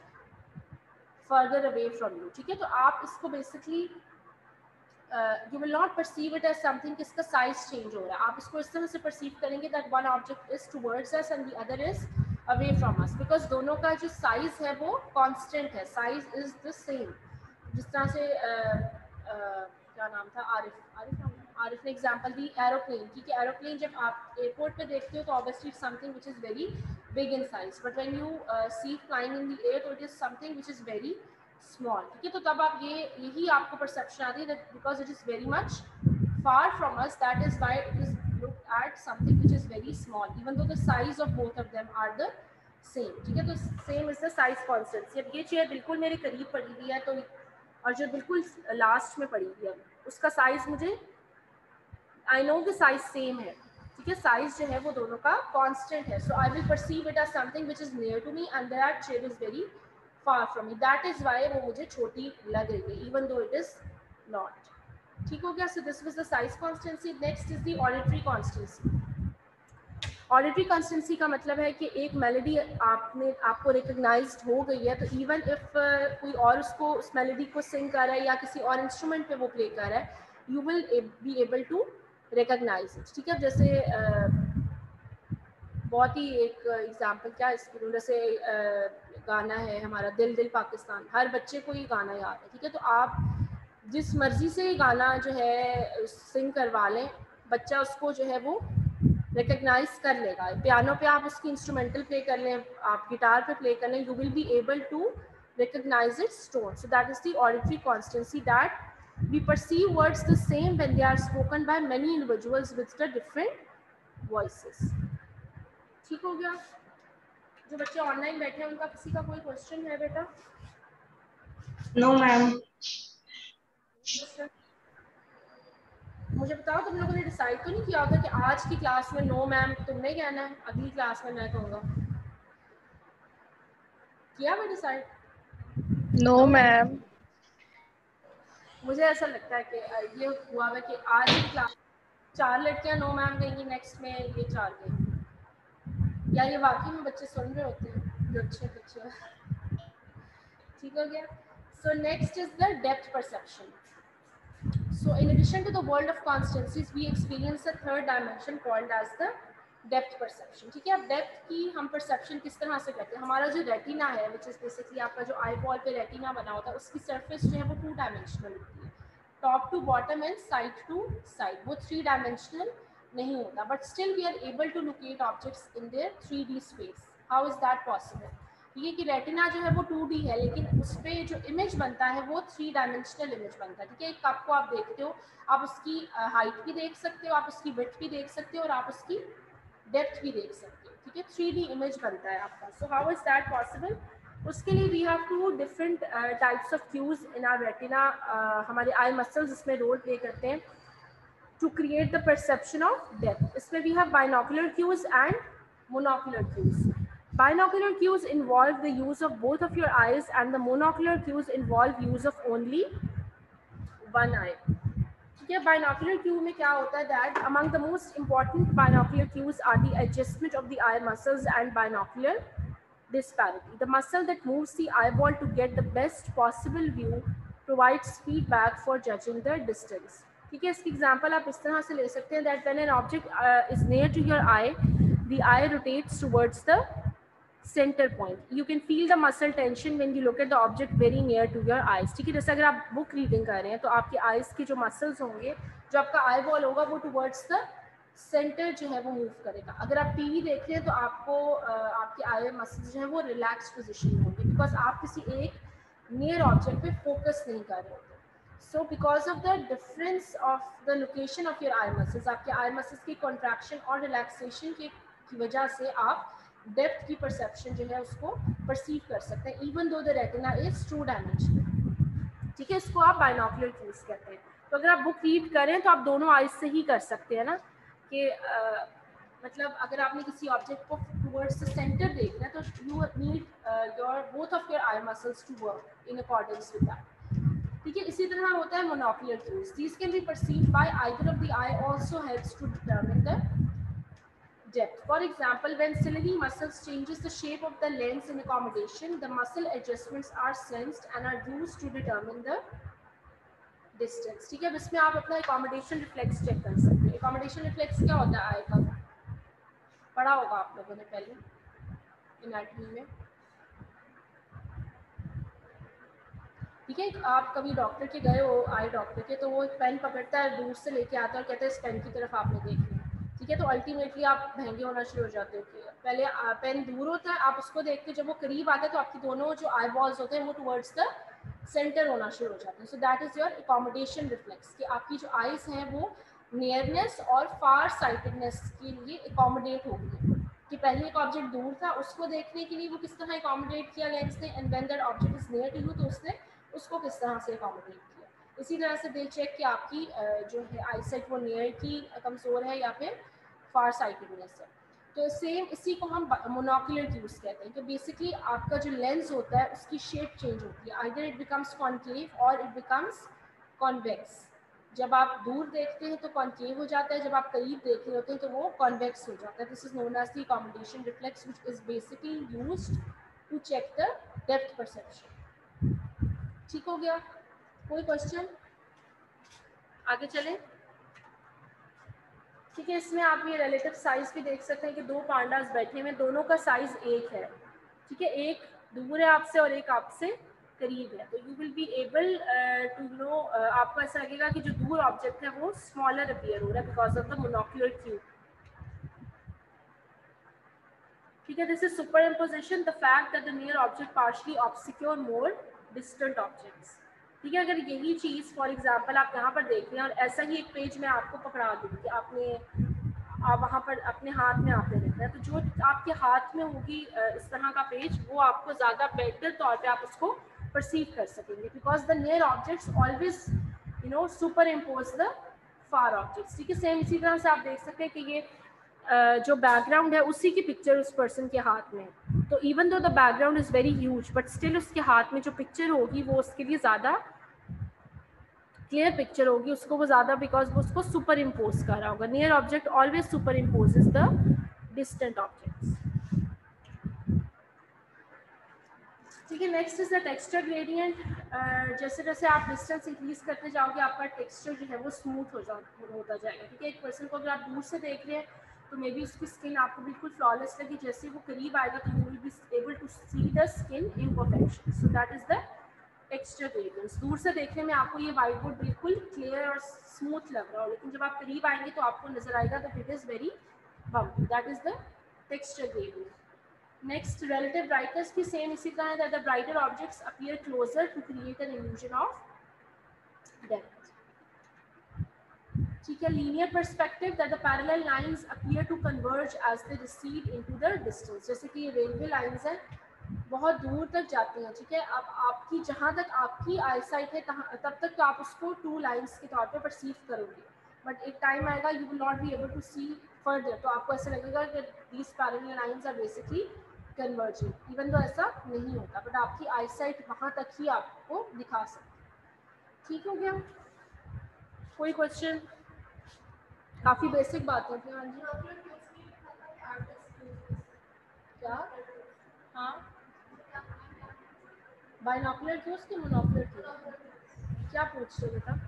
further away from you. ठीक है, तो आप इसको basically you will not perceive it as something कि इसका साइज चेंज हो रहा है, आप इसको इस तरह से परसीव करेंगे that one object is towards us and the other is away from us, because दोनों का जो साइज है वो कांस्टेंट है, साइज इज द सेम। जिस तरह से uh, uh, क्या नाम था, आरिफ आरिफ आरिफ ने एग्जांपल दी एरोप्लेन, ठीक है। एरोप्लेन जब आप एयरपोर्ट पे देखते हो तो obviously something which is very big in size, but when you see flying in the air तो it is something which is very small. ठीक है, तो तब आप ये यही आपको परसेप्शन आती है that because it is very much far from us, that is why it is looked at something which is very small even though the size of both of them are the same. ठीक है, तो same is the size constancy. अब ये chair बिल्कुल मेरे करीब पड़ी हुई है, तो और जो बिल्कुल लास्ट में पड़ी हुई है उसका साइज मुझे I know the size same है। ठीक है, साइज जो है वो दोनों का कांस्टेंट है, so I will perceive it as something which is near to me and that chair is very far from me, that is why वो मुझे छोटी लग रही है even though it is not। ठीक हो गया, so this was the size constancy। next is the auditory constancy। auditory constancy का मतलब है कि एक मेलोडी आपने आपको रिकग्नाइज्ड हो गई है, तो इवन इफ uh, कोई और उसको उस मेलोडी को सिंग कर रहा है या किसी और इंस्ट्रूमेंट पे वो प्ले कर रहा है, you will be able to recognize it. ठीक है, जैसे uh, बहुत ही एक एग्जांपल क्या इसकी, जैसे uh, गाना है हमारा दिल दिल पाकिस्तान, हर बच्चे को ये गाना याद है। ठीक है, तो आप जिस मर्जी से ये गाना जो है सिंग करवा लें, बच्चा उसको जो है वो रिकग्नाइज कर लेगा। पियानो पे आप उसकी इंस्ट्रूमेंटल प्ले कर लें, आप गिटार पे प्ले कर लें, you will be able to recognize its tone. So that is the auditory constancy, that we perceive words the same when they are spoken by many individuals with the different voices. ठीक हो गया। जो बच्चे online बैठे हैं उनका किसी का कोई क्वेश्चन है बेटा? No ma'am. मुझे बताओ, तुम लोगों ने डिसाइड तो नहीं किया होगा कि आज की क्लास में नो मैम तुमने कहना है, अगली क्लास में मैं कहूँगा? किया मैं डिसाइड? No ma'am. मुझे ऐसा लगता है कि ये हुआ है कि आज की क्लास चार लड़कियां नो मैम कहेंगी, नेक्स्ट में ये चार कहेंगी, या ये वाकई में बच्चे सुन रहे होते हैं जो अच्छे बच्चे। ठीक हो गया। So next is the depth perception. So in addition to the world of constancies, we experience a third dimension called as the depth perception। ठीक है, अब डेप्थ की हम परसेप्शन किस तरह से करते हैं? हमारा जो रेटिना है, which is basically आपका जो आई बॉल पे रेटिना बना होता है, उसकी सरफेस जो है वो टू डायमेंशनल होती है, top to bottom and side to side, वो थ्री डायमेंशनल नहीं होता, but still we are able to locate objects in their three D space. How is that possible? ये कि रेटिना जो है वो टू डी है, लेकिन उस पर जो इमेज बनता है वो थ्री डायमेंशनल इमेज बनता है। ठीक है, एक कप को आप देखते हो, आप उसकी हाइट भी देख सकते हो, आप उसकी विड्थ भी देख सकते हो, और आप उसकी डेप्थ भी देख सकते हो। ठीक है, थ्री डी इमेज बनता है आपका। So how is that possible? उसके लिए we have two different types of cues in our retina. हमारे आई मसल्स इसमें रोल प्ले करते हैं to create the perception of depth. इसमें we have binocular cues and monocular cues. Binocular cues involve the use of both of your eyes, and the monocular cues involve use of only one eye. ठीक है, binocular cue में क्या होता है? That among the most important binocular cues are the adjustment of the eye muscles and binocular disparity. The muscle that moves the eyeball to get the best possible view provides feedback for judging the distance. ठीक है, इसकी example आप इस तरह से ले सकते हैं that when an object uh, is near to your eye, the eye rotates towards the center point. You can feel the muscle tension when you look at the object very near to your eyes। ठीक है, जैसे अगर आप book reading कर रहे हैं तो आपके आईज के जो मसल्स होंगे, जो आपका आई बॉल होगा, वो टुवर्ड्स द सेंटर जो है वो मूव करेगा। अगर आप टीवी देख रहे हैं तो आपको आपके आई मसल्स जो है वो रिलैक्स पोजीशन में होंगे, बिकॉज आप किसी एक नियर ऑब्जेक्ट पे फोकस नहीं कर रहे होते। So because of the difference of the location of your eye muscles, आपके आई मसल्स की कॉन्ट्रैक्शन और रिलैक्सेशन की वजह से आप डेप्थ की परसेप्शन जो है उसको परसीव कर सकते हैं, even though the retina is two dimensional. ठीक है, इसको आप बाइनोकुलर क्यूज कहते हैं। तो अगर आप बुक रीड करें तो आप दोनों आइज से ही कर सकते हैं ना, कि मतलब अगर आपने किसी ऑब्जेक्ट को टुवर्ड्स द सेंटर देखना है तो you need your both of your eye muscles to work in accordance with that. ठीक है, इसी तरह होता है monocular cues. These can be perceived by either of the eye, also helps to determine the depth. For example, when ciliary muscles changes the shape of the lens in accommodation, the muscle adjustments are sensed and are used to determine the distance. ठीक है, इसमें आप अपना accommodation reflex check कर सकते हैं। accommodation reflex क्या होता है? आई का पढ़ा होगा आप लोगों ने पहले एनाटॉमी में। ठीक है, आप कभी डॉक्टर के गए हो आई डॉक्टर के, तो वो एक पेन पकड़ता है, दूर से लेके आता है और कहता है इस पेन की तरफ आपने देखना है। ठीक है, तो अल्टीमेटली आप महंगे होना शुरू हो जाते हो कि पहले पेन दूर होता है, आप उसको देख के जब वो करीब आता है तो आपकी दोनों जो आई बॉल्स होते हैं वो टुवर्ड्स द सेंटर होना शुरू हो जाते हैं। So that is your accommodation reflex कि आपकी जो आईज हैं वो नियरनेस और फार साइटेडनेस के लिए अकोमोडेट होगी। कि पहले एक ऑब्जेक्ट दूर था, उसको देखने के लिए वो किस तरह अकोमोडेट किया लेंस ने, and when that object is near to you तो उसने उसको किस तरह से अकोमोडेट किया। इसी तरह से दे चेक कि आपकी जो है आईसाइट वो नियर की कमज़ोर है या फिर फार साइटेडनेस है। तो सेम इसी को हम मोनोकुलर क्यूज कहते हैं कि बेसिकली आपका जो लेंस होता है उसकी शेप चेंज होती है, आइदर इट बिकम्स कॉन्केव और इट बिकम्स कॉन्वेक्स। जब आप दूर देखते हैं तो कॉन्केव हो जाता है, जब आप करीब देख रहे होते हैं तो वो कॉन्वेक्स हो जाता है। This is known as the accommodation reflex which is basically used to check the depth perception. ठीक हो गया? कोई क्वेश्चन? आगे चलें। ठीक है, इसमें आप ये रिलेटिव साइज भी देख सकते हैं कि दो पांडास बैठे हुए, दोनों का साइज एक है। ठीक है, एक दूर है आपसे और एक आपसे करीब है, तो you will be able to know, आपको ऐसा लगेगा कि जो दूर ऑब्जेक्ट है वो स्मॉलर अपीयर हो रहा है because of the monocular cue. ठीक है, this is superimposition, the fact that the near object partially obscure more distant objects. ठीक है, अगर यही चीज़ फॉर एग्जांपल आप यहाँ पर देख रहे हैं और ऐसा ही एक पेज में आपको पकड़ा दूँ कि आपने आप वहाँ पर अपने हाथ में आपने देखना है, तो जो आपके हाथ में होगी इस तरह का पेज वो आपको ज़्यादा बेटर तौर पे आप उसको परसीव कर सकेंगे because the near objects always you know superimpose the far objects. ठीक है, सेम इसी तरह से आप देख सकते हैं कि ये Uh, जो बैकग्राउंड है उसी की पिक्चर उस पर्सन के हाथ में, तो even though the background is very huge but still उसके हाथ में जो पिक्चर होगी वो उसके लिए ज़्यादा क्लियर पिक्चर होगी, उसको वो ज़्यादा बिकॉज वो उसको सुपर इम्पोज कर रहा होगा। Near object always superimposes the distant objects. ठीक है, next is the texture gradient. जैसे जैसे आप डिस्टेंस इंक्रीज करते जाओगे आपका टेक्सचर जो है वो स्मूथ हो जा होता जाएगा। ठीक है, एक पर्सन को अगर आप दूर से देख रहे हैं तो मे बी उसकी स्किन आपको बिल्कुल फ्लॉलेस लगी, जैसे वो करीब आएगा तो you will be able to see the skin imperfection. So that is the texture gradients. दूर से देखने में आपको ये व्हाइट बोर्ड बिल्कुल क्लियर और स्मूथ लग रहा हो, लेकिन जब आप करीब आएंगे तो आपको नजर आएगा that it is very bumpy. That is the texture gradient. Next relative brightness भी सेम इसी तरह है, that the brighter objects appear closer to create an illusion of depth. ठीक है, linear perspective that the parallel lines appear to converge as they recede into the distance. जैसे कि ये रेलवे लाइंस हैं बहुत दूर तक जाती हैं। ठीक है, अब आपकी जहाँ तक आपकी आई साइट है तब तक तो आप उसको टू लाइंस के तौर पे परसीव करोगे, बट एक टाइम आएगा you will not be able to see further, तो आपको ऐसा लगेगा कि these parallel lines are basically converging, even तो ऐसा नहीं होता, बट आपकी आई साइट वहाँ तक ही आपको दिखा सकती। ठीक हो गया? कोई क्वेश्चन? काफ़ी बेसिक बातें थी। हाँ जी, क्या? हाँ, बाइनोकुलर क्यूज के मोनोकुलर क्यूज क्या पूछ रहे बेटा?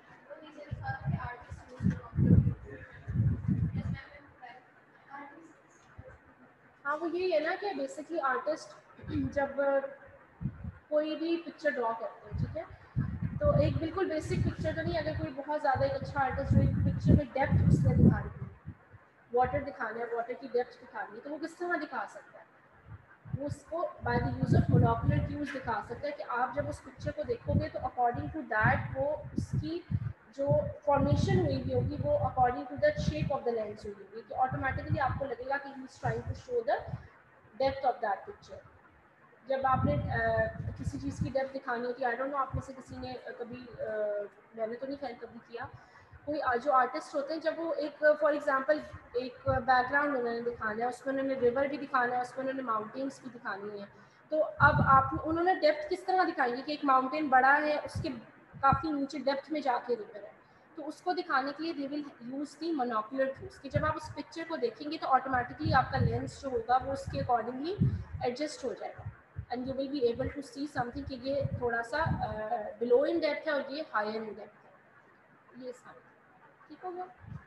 हाँ, वो यही है ना कि बेसिकली आर्टिस्ट जब कोई भी पिक्चर ड्रॉ करते हैं, ठीक है, तो एक बिल्कुल बेसिक पिक्चर तो नहीं, अगर कोई बहुत ज़्यादा एक अच्छा आर्टिस्ट जो एक पिक्चर में डेप्थ उसने दिखानी है, वाटर दिखाना है, वाटर की डेप्थ दिखानी है, तो वो किस तरह दिखा सकता है? वो उसको by the use of monocular cues दिखा सकता है कि आप जब उस पिक्चर को देखोगे तो अकॉर्डिंग टू दैट वो उसकी जो फॉर्मेशन हुई हुई होगी वो according to the shape of the lens हुई होगी, कि ऑटोमेटिकली आपको लगेगा कि he is trying to show the depth of that picture. जब आपने uh, किसी चीज़ की डेप्थ दिखानी होती है, आई डोंट नो आप में से किसी ने कभी uh, मैंने तो नहीं खैर कभी किया, कोई जो आर्टिस्ट होते हैं जब वो एक फॉर एग्जांपल एक बैकग्राउंड उन्होंने दिखाना है, उसमें उन्होंने रिवर भी दिखाना है, उसमें उन्होंने माउंटेन्स भी दिखानी है, तो अब आप उन्होंने डेप्थ किस तरह दिखाई कि एक माउंटेन बड़ा है, उसके काफ़ी नीचे डेप्थ में जाके रिवर है, तो उसको दिखाने के लिए they will use the monocular tools कि जब आप उस पिक्चर को देखेंगे तो ऑटोमेटिकली आपका लेंस जो होगा वो उसके अकॉर्डिंगली एडजस्ट हो जाएगा and you will be able to see something कि ये थोड़ा सा बिलो इन डेप्थ है और ये हायर इन डेप्थ है। ये सब ठीक हो गया?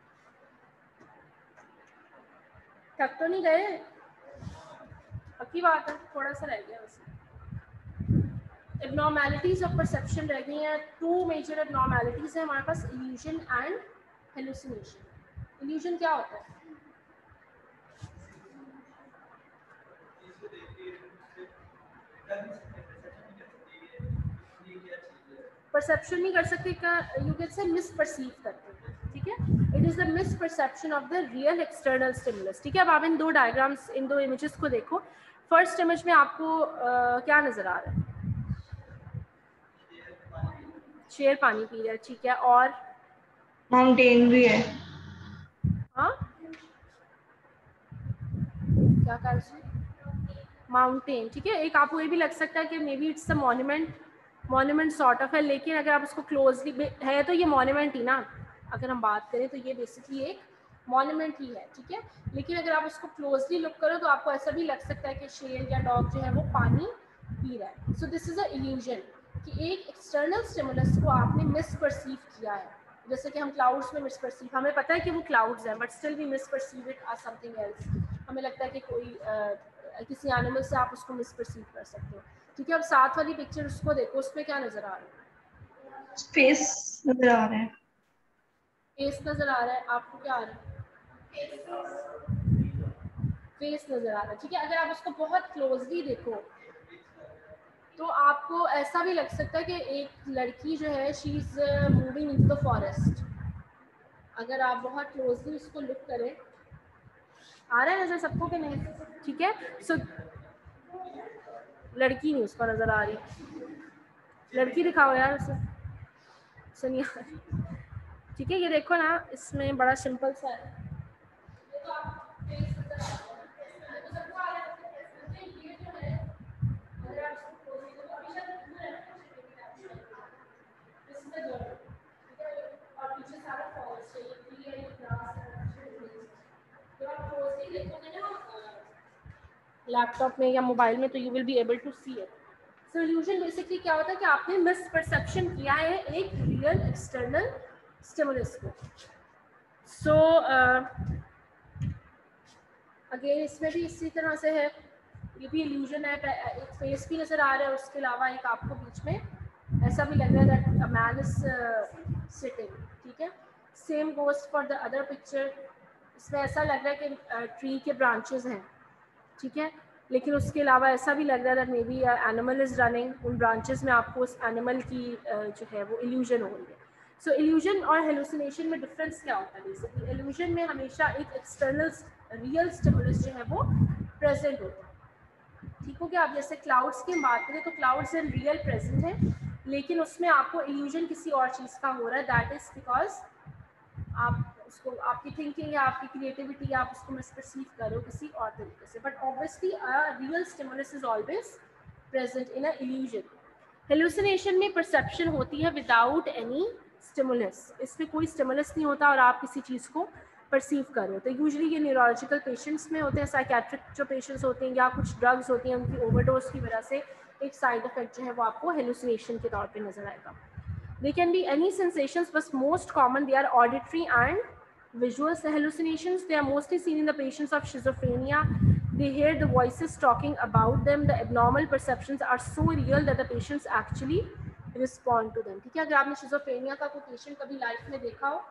तक तो नहीं गए? पक्की बात है, थोड़ा सा रह गया वैसे। एबनॉर्मैलिटीज ऑफ परसेप्शन रह गई हैं। टू मेजर एबनॉर्मैलिटीज है हमारे पास, इल्यूजन एंड हेलुसिनेशन। इल्यूजन क्या होता है? परसेप्शन नहीं कर सकते का, यू कैन से मिसपर्सीव करते हैं, ठीक है। It is the misperception of the real external stimulus, ठीक है। अब आप इन दो डायग्राम्स, इन दो इमेजेस को देखो। फर्स्ट इमेज में आपको uh, क्या नजर आ रहा है? शेर पानी पी रहा है, ठीक है। और माउंटेन भी है। हाँ क्या कर रहे? माउंटेन, ठीक है। एक आपको ये भी लग सकता है कि may be it's a monument, monument sort of है, लेकिन अगर आप उसको क्लोजली, है तो ये मॉन्यूमेंट ही ना, अगर हम बात करें तो ये बेसिकली एक मॉन्यूमेंट ही है, ठीक है। लेकिन अगर आप उसको क्लोजली लुक करो तो आपको ऐसा भी लग सकता है कि शेर या डॉग जो है वो पानी पी रहा है। So this is a illusion कि एक एक्सटर्नल स्टिमुलस को आपने मिसपर्सीव किया है, जैसे कि हम क्लाउड्स में मिसपर्सीव, हमें पता है कि वो क्लाउड्स हैं but still we misperceive it as something else. हमें लगता है कि कोई uh, किसी एनिमल से आप उसको मिसपर्सीव कर सकते हो, ठीक है। अब साथ वाली पिक्चर उसको देखो, उसमें क्या नजर आ रहा है? स्पेस नजर आ रहा है। फेस नजर आ रहा है, आपको क्या आ रहा है? फेस नजर आ रहा है, ठीक है। अगर आप उसको बहुत क्लोजली देखो तो आपको ऐसा भी लग सकता है कि एक लड़की जो है she is moving in the forest. अगर आप बहुत क्लोजली उसको लुक करें, आ रहा है नजर सबको कि नहीं? ठीक है। सो लड़की नहीं उसको नजर आ रही, लड़की दिखाओ यार उसे, सुनिए, ठीक है। ये देखो ना, इसमें बड़ा सिंपल सा है, ये तो आपको फेस नजर आ रहा है, तो सबको आ रहा है ये जो है, अगर आप इसको क्लोजली देखो अभी शायद दूर है ना, इसमें जो है, ठीक है, और पीछे सारा फॉरेस्ट है, ये ट्री है, ये ग्रास है, तो आप क्लोजली देखोगे ना लैपटॉप में या मोबाइल में तो you will be able to see it. So illusion basically क्या होता है कि आपने मिसपरसेप्शन किया है एक रियल एक्सटर्नल स्टिमुलस को। सो अगेन इसमें भी इसी तरह से है, ये भी इल्यूजन है, एक फेस भी नजर आ रहा है, उसके अलावा एक आपको बीच में ऐसा भी लग रहा है that a man is sitting, ठीक है। Same goes for the other picture, इसमें ऐसा लग रहा है कि ट्री के ब्रांचेस हैं, ठीक है, लेकिन उसके अलावा ऐसा भी लग रहा है maybe animal is running, उन ब्रांचेस में आपको उस एनिमल की uh, जो है वो इल्यूजन हो रही है। सो इल्यूजन और हेलुसिनेशन में डिफरेंस क्या होता है? बेसिकली इल्यूजन में हमेशा एक एक्सटर्नल रियल स्टिमुलस जो है वो प्रेजेंट होता है, ठीक हो गया। आप जैसे क्लाउड्स की बात करें तो क्लाउड्स इन रियल प्रेजेंट है, लेकिन उसमें आपको इल्यूजन किसी और चीज़ का हो रहा है, दैट इज बिकॉज आप उसको, आपकी थिंकिंग या आपकी क्रिएटिविटी, आप उसको मिसपर्सीव करो किसी और तरीके से, but obviously a real stimulus is always present in a illusion. Hallucination में परसेप्शन होती है विदाउट एनी स्टिमुलस, इसमें कोई स्टिमुलस नहीं होता और आप किसी चीज़ को परसीव कर रहे हो। तो यूजुअली ये न्यूरोलॉजिकल पेशेंट्स में होते हैं, साइकेट्रिक जो पेशेंट्स होते हैं या कुछ ड्रग्स होती हैं उनकी ओवरडोज की वजह से एक साइड इफेक्ट जो है वो आपको हेलुसिनेशन के तौर पे नजर आएगा। They can be any sensations, but most common they are auditory and visual hallucinations. They are mostly seen in the patients of schizophrenia. They hear the voices talking about them. The abnormal perceptions are so real that the patients actually respond to them. ठीक है, अगर आपने schizophrenia का कोई patient कभी life में देखा हो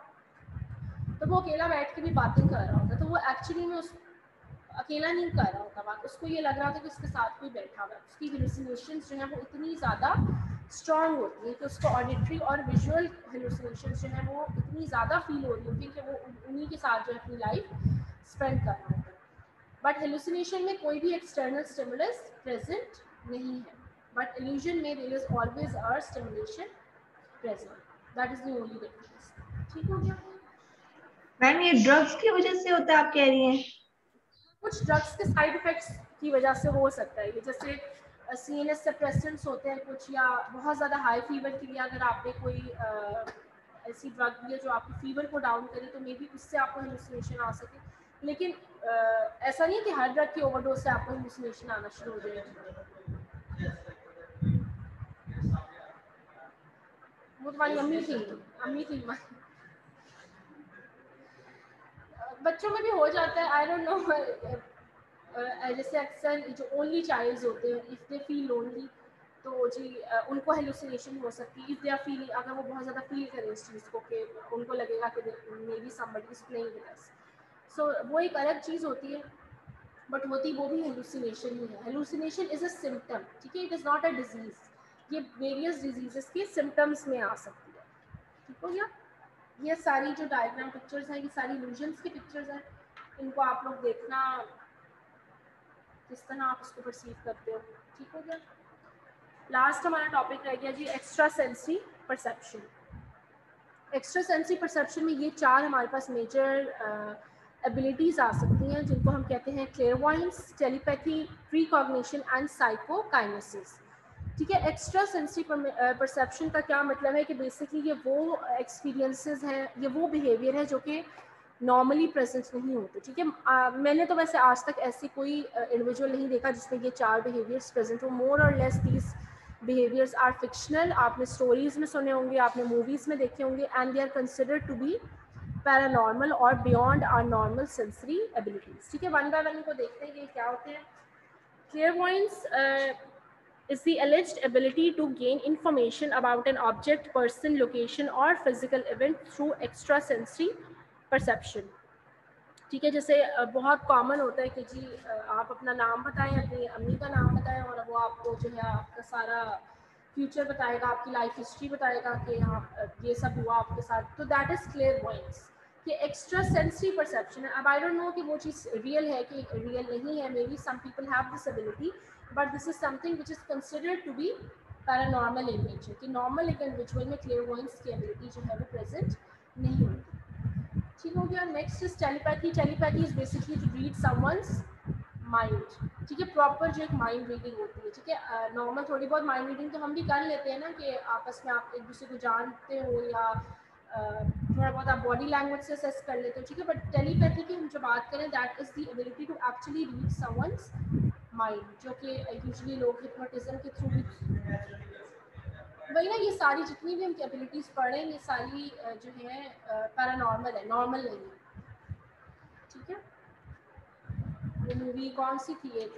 तो वो अकेला बैठ के भी बातें कर रहा होता, तो वो एक्चुअली में उस अकेला नहीं कर रहा होता बात, उसको ये लग रहा होता कि उसके साथ कोई बैठा हुआ है। उसकी हेलुसिनेशंस जो है वो इतनी ज़्यादा स्ट्रॉन्ग होती है कि उसको ऑडिटरी और विजुअल हेलुसिनेशंस जो है वो इतनी ज़्यादा फील हो रही होती है कि वो उन्हीं के साथ जो है अपनी लाइफ स्पेंड कर रहा होता है। बट हेलुसिनेशन में कोई भी एक्सटर्नल स्टिमुलस प्रेजेंट नहीं है, बट इल्यूजन में there is always a stimulation present, that is the only difference. ठीक हो गया मैम? ये ड्रग्स की वजह से होता है आप कह रही हैं? कुछ ड्रग्स के साइड इफेक्ट्स की वजह से हो सकता है ये, जैसे सी एन एस सप्रेसेंट्स होते हैं कुछ, या बहुत ज़्यादा हाई फीवर के लिए अगर आपने कोई uh, ऐसी ड्रग दी है जो आपकी फीवर को डाउन करे तो मे बी उससे आपको हेलुसिनेशन आ सके, लेकिन uh, ऐसा नहीं है कि हर ड्रग की ओवरडोज से आपको हेलुसिनेशन आना शुरू हो जाए। वो तुम्हारी अम्मी थी, अम्मी थी बच्चों में भी हो जाता है, आई डोंट नो। जैसे अक्सर जो ओनली चाइल्ड होते हैं, इफ़ दे फील लोनली तो जी uh, उनको हेलुसिनेशन हो सकती है। इफ़ दे आर फीलिंग, अगर वो बहुत ज़्यादा फील करें इस चीज़ को कि उनको लगेगा कि maybe somebody is playing with us, so वो एक अलग चीज़ होती है, बट होती वो भी हेलुसिनेशन ही है। हेलुसिनेशन इज़ अ सिम्टम, ठीक है, it is not a disease. ये वेरियस डिजीज़ के सिम्टम्स में आ सकती है, ठीक हो गया। ये सारी जो डायग्राम पिक्चर्स हैं, ये सारी इल्यूजन्स की पिक्चर्स हैं, इनको आप लोग देखना किस तरह आप इसको परसीव करते हो, ठीक हो गया। लास्ट हमारा टॉपिक रह गया जी extra sensory perception. Extra sensory perception में ये चार हमारे पास मेजर एबिलिटीज आ सकती हैं, जिनको हम कहते हैं clairvoyance, telepathy, precognition and psychokinesis, ठीक है। एक्स्ट्रा सेंसरी परसेप्शन का क्या मतलब है कि बेसिकली ये वो एक्सपीरियंसेस हैं, ये वो बिहेवियर है जो कि नॉर्मली प्रेजेंट नहीं होते, ठीक है। uh, मैंने तो वैसे आज तक ऐसी कोई इंडिविजुअल uh, नहीं देखा जिसमें ये चार बिहेवियर्स प्रेजेंट हो। मोर और less these behaviours are fictional, आपने स्टोरीज में सुने होंगे, आपने मूवीज में देखे होंगे, and they are considered to be paranormal और beyond our normal sensory abilities, ठीक है। वन बाय वन इनको देखते हैं कि क्या होते हैं। क्लेयरवॉयंस is the alleged ability to gain information about an object, person, location or physical event through extrasensory perception, ठीक है। जैसे बहुत कॉमन होता है कि जी आप अपना नाम बताएं, अपनी अम्मी का नाम बताएं, और वो आपको जो है आपका सारा फ्यूचर बताएगा, आपकी लाइफ हिस्ट्री बताएगा कि हाँ ये सब हुआ आपके साथ, तो दैट इज़ क्लेयरवॉयंस। कि एक्स्ट्रा सेंसरी परसेप्शन है। अब आई डोंट नो कि वो चीज़ रियल है कि रियल नहीं है, maybe some people have this ability, but this is something which is considered to be paranormal in nature, कि नॉर्मल एक इंडिविजुअल में क्लेयरवॉयंस की एबिलिटी जो है वो प्रेजेंट नहीं होती, ठीक हो गया। Next is telepathy. Telepathy is basically to read someone's mind, ठीक है, प्रॉपर जो एक माइंड रीडिंग होती है, ठीक है। नॉर्मल uh, थोड़ी बहुत माइंड रीडिंग तो हम भी कर लेते हैं ना, कि आपस में आप एक दूसरे को जानते हो या uh, थोड़ा बहुत आप बॉडी लैंग्वेज से असेस कर लेते हो, ठीक है। बट टेलीपैथी की हम जो बात करें, that is the ability to actually read someone's mind, जो कि यूजुअली लोग हिप्नोटिज्म के थ्रू भी, वही ना, ये सारी जितनी भी हम कैपेबिलिटीज पढ़ रहे हैं ये सारी जो है पैरानॉर्मल है, नॉर्मल नहीं है, ठीक है। ये मूवी कौन सी थी, एक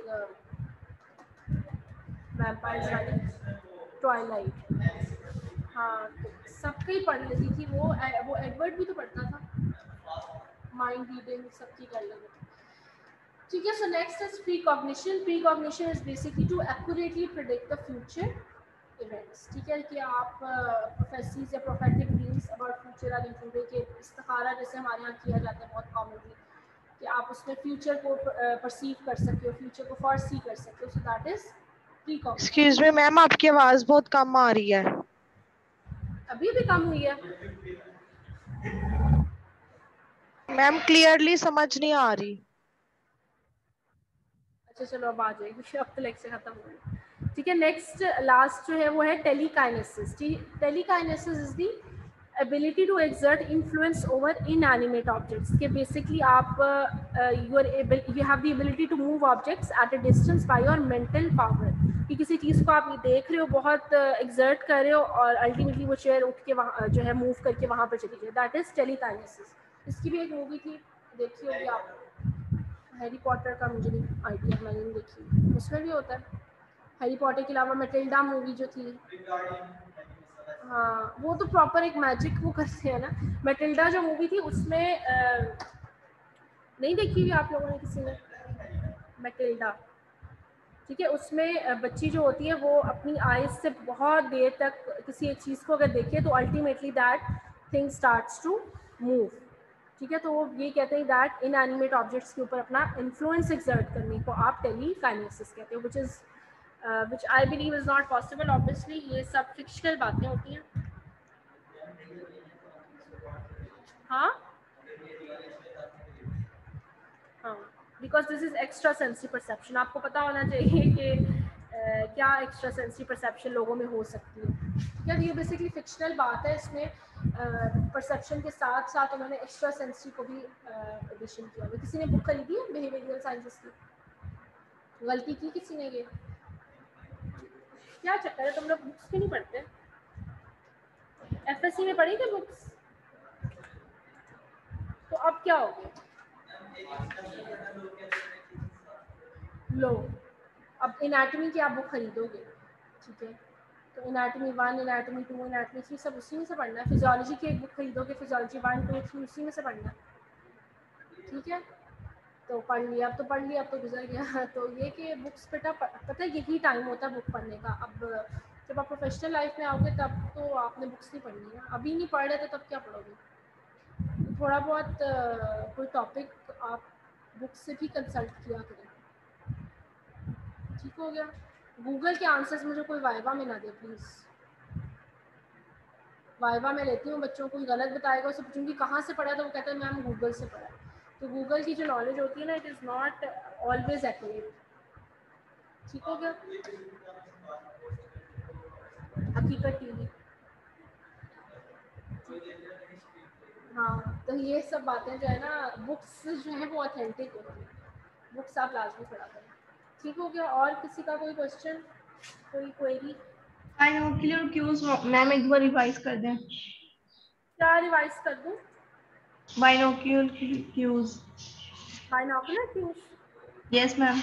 वैम्पायर्स वाली, ट्वाइलाइट, हाँ, तो सबके ही पढ़ लेती थी वो वो एडवर्ड भी तो पढ़ता था, माइंड रीडिंग सबकी कर लेते थे, ठीक है। So next is precognition. Precognition is basically to accurately predict the future events, ठीक है, कि आप प्रोफेसीज या prophetic dreams about future are included, कि इस्तिखारा जैसे हमारे यहाँ किया जाता है बहुत कॉमनली, कि आप उसमें फ्यूचर को परसीव कर सकते हो, फ्यूचर को फॉरसी कर सकते हो, so that is precognition. Excuse me ma'am, आपकी आवाज बहुत कम आ रही है। अभी भी कम हुई है मैम, क्लियरली समझ नहीं आ रही। अच्छा चलो अब आ जाएगी, अब तो लेक्चर खत्म हो गया, ठीक है। नेक्स्ट लास्ट जो है वो है telekinesis. Telekinesis is the ability to exert influence over inanimate objects, कि basically आप uh, you are able, you have the ability to move objects at a distance by your mental power, कि किसी चीज़ को आप ये देख रहे हो, बहुत exert कर रहे हो और ultimately वो चेयर उठ के वहाँ जो है मूव करके वहाँ पर चली जाए, that is telekinesis। इसकी भी एक मूवी थी, देखी होगी आप, हैरी पॉटर का, मुझे नहीं आइडिया, मैंने नहीं देखी, उसमें भी होता है। हैरी पॉटर के अलावा मैटिल्डा मूवी जो थी, हाँ वो तो प्रॉपर एक मैजिक वो करते हैं ना। मैटिल्डा जो मूवी थी उसमें आ, नहीं देखी हुई आप लोगों ने किसी ने मैटिल्डा, ठीक है। उसमें बच्ची जो होती है वो अपनी आइज से बहुत देर तक किसी एक चीज़ को अगर देखे तो ultimately that thing starts to move, ठीक है। तो वो ये कहते हैं दैट इनएनिमेट ऑब्जेक्ट्स के ऊपर अपना इन्फ्लुएंस एक्सर्ट करने को आप टेलीकाइनेसिस कहते हो, which is which I believe is not possible. Obviously ये सब फिक्शनल बातें होती हैं, हाँ हाँ, because this is extra sensory perception. आपको पता होना चाहिए कि क्या एक्स्ट्रा सेंसरी परसेप्शन लोगों में हो सकती है। ठीक है, ये बेसिकली फिक्शनल बात है, इसमें परसेप्शन के साथ साथ उन्होंने एक्स्ट्रा सेंसरी को भी एडिशन किया है। किसी ने बुक खरीदी है बिहेवियरल साइंसेस की? गलती की किसी ने? ये क्या चक्कर है, तुम लोग बुक्स क्यों नहीं पढ़ते? एफएससी में पढ़ी थे बुक्स, तो अब क्या हो गया? लो, अब एनाटॉमी की आप बुक खरीदोगे, ठीक है, तो anatomy one, anatomy two, anatomy three सब उसी में से पढ़ना है। फिजियोलॉजी की एक बुक खरीदोगे, फिजियोलॉजी वन टू थ्री उसी में से पढ़ना है, ठीक है। तो पढ़ लिया, अब तो पढ़ लिया, अब तो गुजर गया। तो ये कि बुक्स बेटा पता है यही टाइम होता है बुक पढ़ने का। अब जब आप प्रोफेशनल लाइफ में आओगे तब तो आपने बुक्स नहीं पढ़नी है, अभी नहीं पढ़ रहे थे तब क्या पढ़ोगे? थोड़ा बहुत कोई टॉपिक आप बुक से भी कंसल्ट किया करें, ठीक हो गया। गूगल के आंसर्स मुझे कोई वाइवा में ना दे प्लीज़। वाइवा में लेती हूँ बच्चों को, गलत बताएगा, उसे पूछूंगी कहाँ से पढ़ा, तो वो कहता है मैम गूगल से पढ़ा। तो गूगल की जो नॉलेज होती है ना, it is not always accurate, ठीक हो गया। हकीकत टीवी, हाँ, तो ये सब बातें जो है ना, बुक्स जो है वो ऑथेंटिक होती है, बुक्स आप लाजमी पढ़ा करें, ठीक हो गया। और किसी का कोई क्वेश्चन, कोई क्वेरी? बाइनोक्यूलर क्यूज मैम एक बार रिवाइज कर दें। क्या रिवाइज कर दूं? Binocular cues. Binocular cues? Yes ma'am.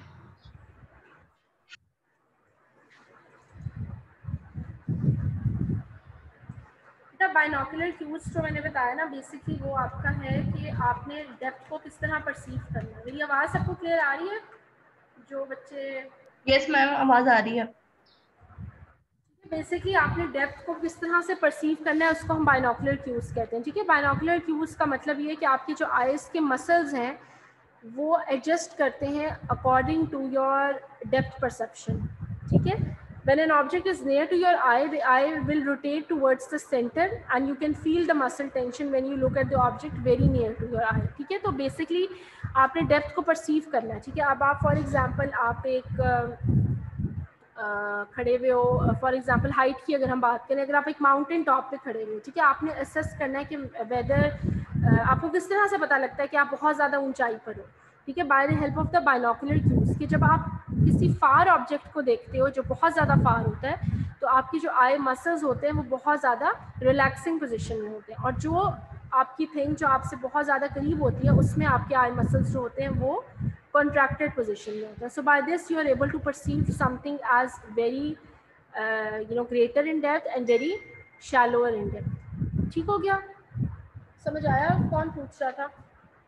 Binocular cues जो मैंने बताया ना, बेसिकली वो आपका है कि आपने डेप्थ को किस तरह परसीव करना है। मेरी आवाज़ सबको क्लियर आ रही है जो बच्चे? यस मैम, आवाज आ रही है। बेसिकली आपने डेप्थ को किस तरह से परसीव करना है, उसको हम बाइनोकुलर क्यूज कहते हैं, ठीक है। बाइनोकुलर क्यूज का मतलब ये है कि आपकी जो आइज़ के मसल्स हैं वो एडजस्ट करते हैं according to your depth perception, ठीक है। When an object is near to your eye, the eye will rotate towards the center and you can feel the muscle tension when you look at the object very near to your eye, ठीक है। तो basically आपने depth को perceive करना है, ठीक है। अब आप फॉर एग्जांपल आप एक uh, खड़े हुए हो, फॉर एग्जांपल हाइट की अगर हम बात करें, अगर आप एक माउंटेन टॉप पे खड़े हुए हो, ठीक है, आपने असेस करना है कि वेदर uh, आपको किस तरह से पता लगता है कि आप बहुत ज़्यादा ऊंचाई पर हो, ठीक है, by the help of the binocular cues. कि जब आप किसी फार ऑब्जेक्ट को देखते हो जो बहुत ज़्यादा फार होता है, तो आपकी जो आई मसल्स होते हैं वो बहुत ज़्यादा रिलैक्सिंग पोजीशन में होते हैं, और जो आपकी थिंग जो आपसे बहुत ज़्यादा करीब होती है उसमें आपके आई मसल्स जो होते हैं वो कॉन्ट्रैक्टेड पोजीशन में होता है। So by this you are able to perceive something as very you know greater in depth and very shallower in depth, ठीक हो गया, समझ आया? कौन पूछ रहा था?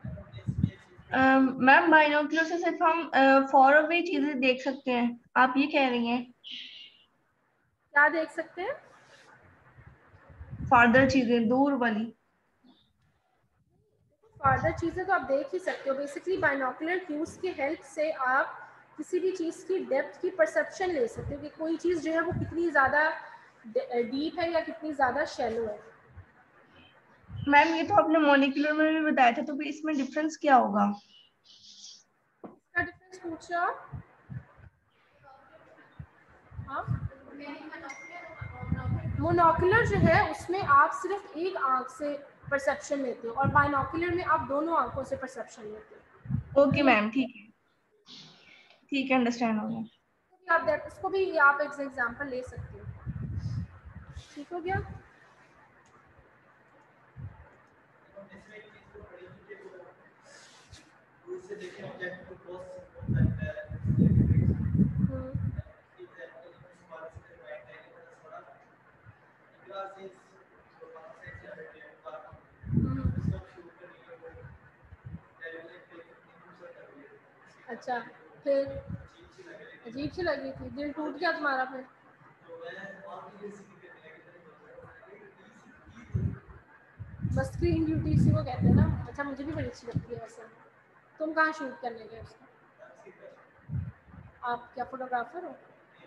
मैम बाइनोक्यूलर से सिर्फ हम फॉर अवे चीजें देख सकते हैं, आप ये कह रही हैं? क्या देख सकते हैं? फार्दर चीजें, दूर वाली। फार्दर चीज़ें तो आप देख ही सकते हो। बेसिकली बाइनोकुलर क्यूज की हेल्प से आप किसी भी चीज़ की डेप्थ की परसेप्शन ले सकते हो कि कोई चीज़ जो है वो कितनी ज़्यादा डीप है या कितनी ज़्यादा शैलो है। मैम ये तो आपने मॉलिक्यूलर में भी बताया था, तो फिर इसमें डिफरेंस क्या होगा? इसका डिफरेंस पूछ रहे हो आप? हाँ, मोनोकुलर जो है उसमें आप सिर्फ एक आंख से परसेप्शन लेते हो और बाइनोकुलर में आप दोनों आंखों से परसेप्शन लेते हो। ओके मैम, ठीक है ठीक है, अंडरस्टैंड हो गया। आप डेप्थ इसको भी आप एक एग्जांपल ले सकते हो, ठीक हो गया। अच्छा, फिर अजीब सी लगी थी, दिल टूट गया तुम्हारा फिर? बस स्क्रीन ब्यूटी इसी को कहते हैं ना। अच्छा, मुझे भी बड़ी अच्छी लगती है वैसे। तुम कहाँ शूट करने गए उसको? आप क्या फोटोग्राफर हो?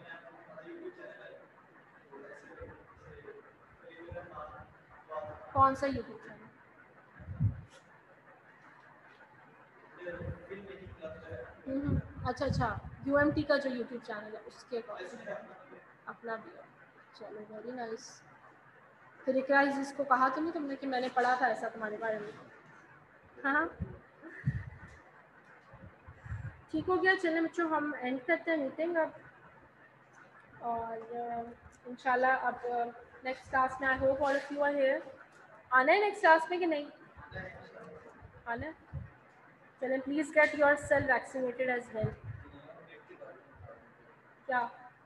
कौन सा यूट्यूब चैनल? हम्म, अच्छा अच्छा, यूएमटी का जो यूट्यूब चैनल है उसके अकॉर्डिंग अपना भी है। चलो वेरी नाइस। फिर एक राइज इसको कहा तो नहीं तुमने कि मैंने पढ़ा था ऐसा तुम्हारे बारे में? हाँ ठीक हो गया। चलिए बच्चों हम एंड करते हैं मीटिंग अब, और इंशाल्लाह अब नेक्स्ट क्लास में I hope all of you are here. आना है नेक्स्ट क्लास में कि नहीं आना है? चलें please get yourself vaccinated as well. क्या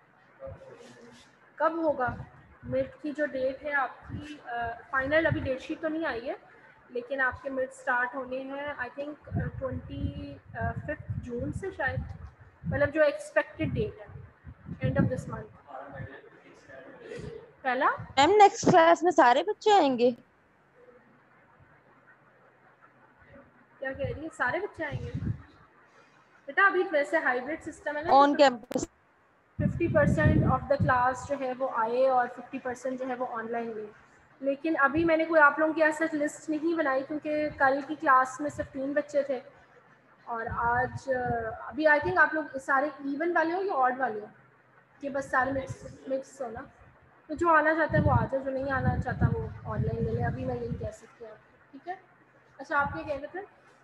कब होगा? मिड की जो डेट है आपकी फाइनल अभी डेट शीट तो नहीं आई है, लेकिन आपके मिड स्टार्ट होने हैं I think twenty fifth June से शायद, मतलब जो एक्सपेक्टेड डेट है एंड ऑफ दिस मंथ। पहला मैम नेक्स्ट क्लास में सारे बच्चे आएंगे? क्या कह रही है? सारे बच्चे आएंगे बेटा? अभी वैसे हाइब्रिड सिस्टम है ना, on campus fifty percent of the class जो है वो आए और फिफ्टी परसेंट जो है वो ऑनलाइन हुए। लेकिन अभी मैंने कोई आप लोगों की ऐसा लिस्ट नहीं बनाई, क्योंकि कल की क्लास में सिर्फ तीन बच्चे थे और आज अभी आई थिंक आप लोग सारे इवन वाले हो या ऑड वाले हो कि बस सारे मिक्स मिक्स हो ना। तो जो आना चाहता है वो आ जाए, जो नहीं आना चाहता वो ऑनलाइन ले ले। अभी मैं यही कह सकती हूँ, ठीक है? अच्छा आप क्या कह रहे थे?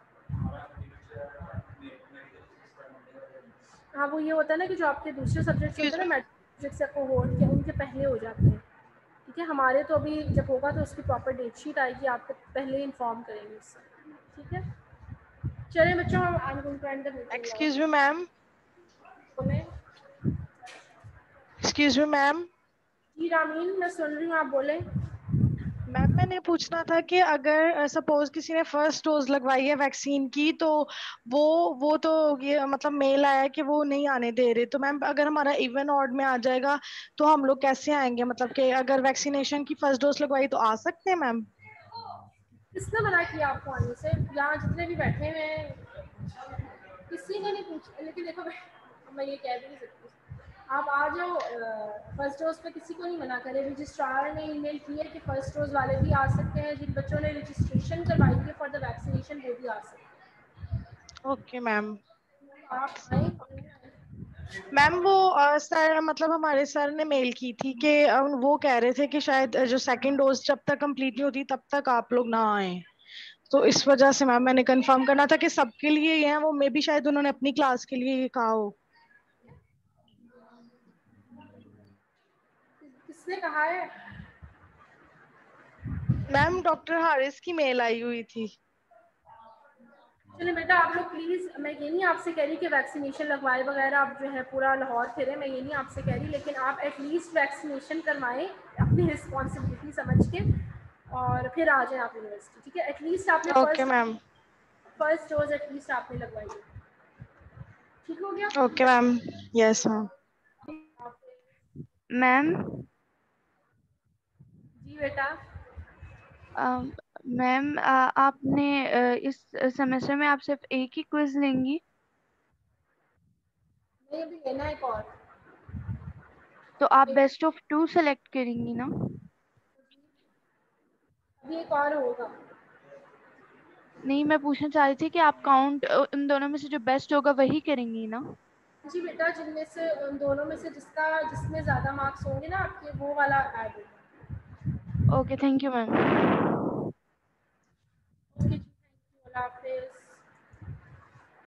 हाँ वो ये होता है ना कि जो आपके दूसरे सब्जेक्ट्स होते हैं ना मैट्रिक्स या कोहोर्ट के, उनके पहले हो जाते हैं, ठीक है? हमारे तो अभी जब होगा तो उसकी प्रॉपर डेट शीट आएगी, आपको पहले इन्फॉर्म करेंगे उससे, ठीक है? चलिए बच्चों हम I am going to end the meeting. Excuse me ma'am, बोले एक्सक्यूज मी मैम। जी रामीन मैं सुन रही हूँ, आप बोले। मैम मैंने पूछना था कि अगर सपोज किसी ने फर्स्ट डोज लगवाई है वैक्सीन की, तो वो वो तो ये मतलब मेल आया है कि वो नहीं आने दे रहे, तो मैम अगर हमारा इवन ऑड में आ जाएगा तो हम लोग कैसे आएंगे? मतलब कि अगर वैक्सीनेशन की फर्स्ट डोज लगवाई तो आ सकते हैं मैम? किसने मना किया आपको आने से? यहाँ जितने भी बैठे हुए हैं किसी ने नहीं पूछा, लेकिन देखो मैं ये कह भी नहीं सकती, आप आ जाओ। फर्स्ट डोज पे किसी को नहीं मना करे। रजिस्ट्रार ने ईमेल की है कि फर्स्ट डोज वाले भी आ सकते हैं, जिन बच्चों ने रजिस्ट्रेशन करवाई है फॉर द वैक्सीनेशन वो भी आ सकते हैं। Okay ma'am. आप आए। मैम वो अ, सर मतलब हमारे सर ने मेल की थी कि अ, वो कह रहे थे कि शायद जो सेकंड डोज जब तक कंप्लीट नहीं होती तब तक आप लोग ना आए, तो इस वजह से मैम मैंने कंफर्म करना था कि सबके लिए ये है, वो मे भी शायद उन्होंने अपनी क्लास के लिए ये कहा हो। किसने कहा है? मैम डॉक्टर हारिस की मेल आई हुई थी। चलिए बेटा आप लोग प्लीज़, मैं ये नहीं आपसे कह रही कि वैक्सीनेशन लगवाए वगैरह आप जो है पूरा लाहौर फिरे, मैं ये नहीं आपसे कह रही, लेकिन आप एटलीस्ट वैक्सीनेशन करवाएं अपनी रिस्पॉन्सिबिलिटी समझ के और फिर आ जाएं आप यूनिवर्सिटी, ठीक है? एटलीस्ट आपने okay ma'am. First dose at least आपने लगवाई है, ठीक हो गया? Okay ma'am. Yes ma'am. Ma'am जी बेटा। मैम आपने अ, इस सेमेस्टर में आप सिर्फ एक ही क्विज लेंगी? नहीं अभी लेना है एक और। तो आप बेस्ट ऑफ टू सेलेक्ट करेंगी ना? अभी एक और होगा। नहीं मैं पूछना चाह रही थी कि आप काउंट उन दोनों में से जो बेस्ट होगा वही करेंगी ना? जी बेटा जिनमें से उन दोनों में से जिसका जिसमें ज़्यादा मार्क्स होंगे ना आपके, वो वाला ऐड होगा। Okay thank you ma'am. Okay thank you, अल्लाह हाफिज़।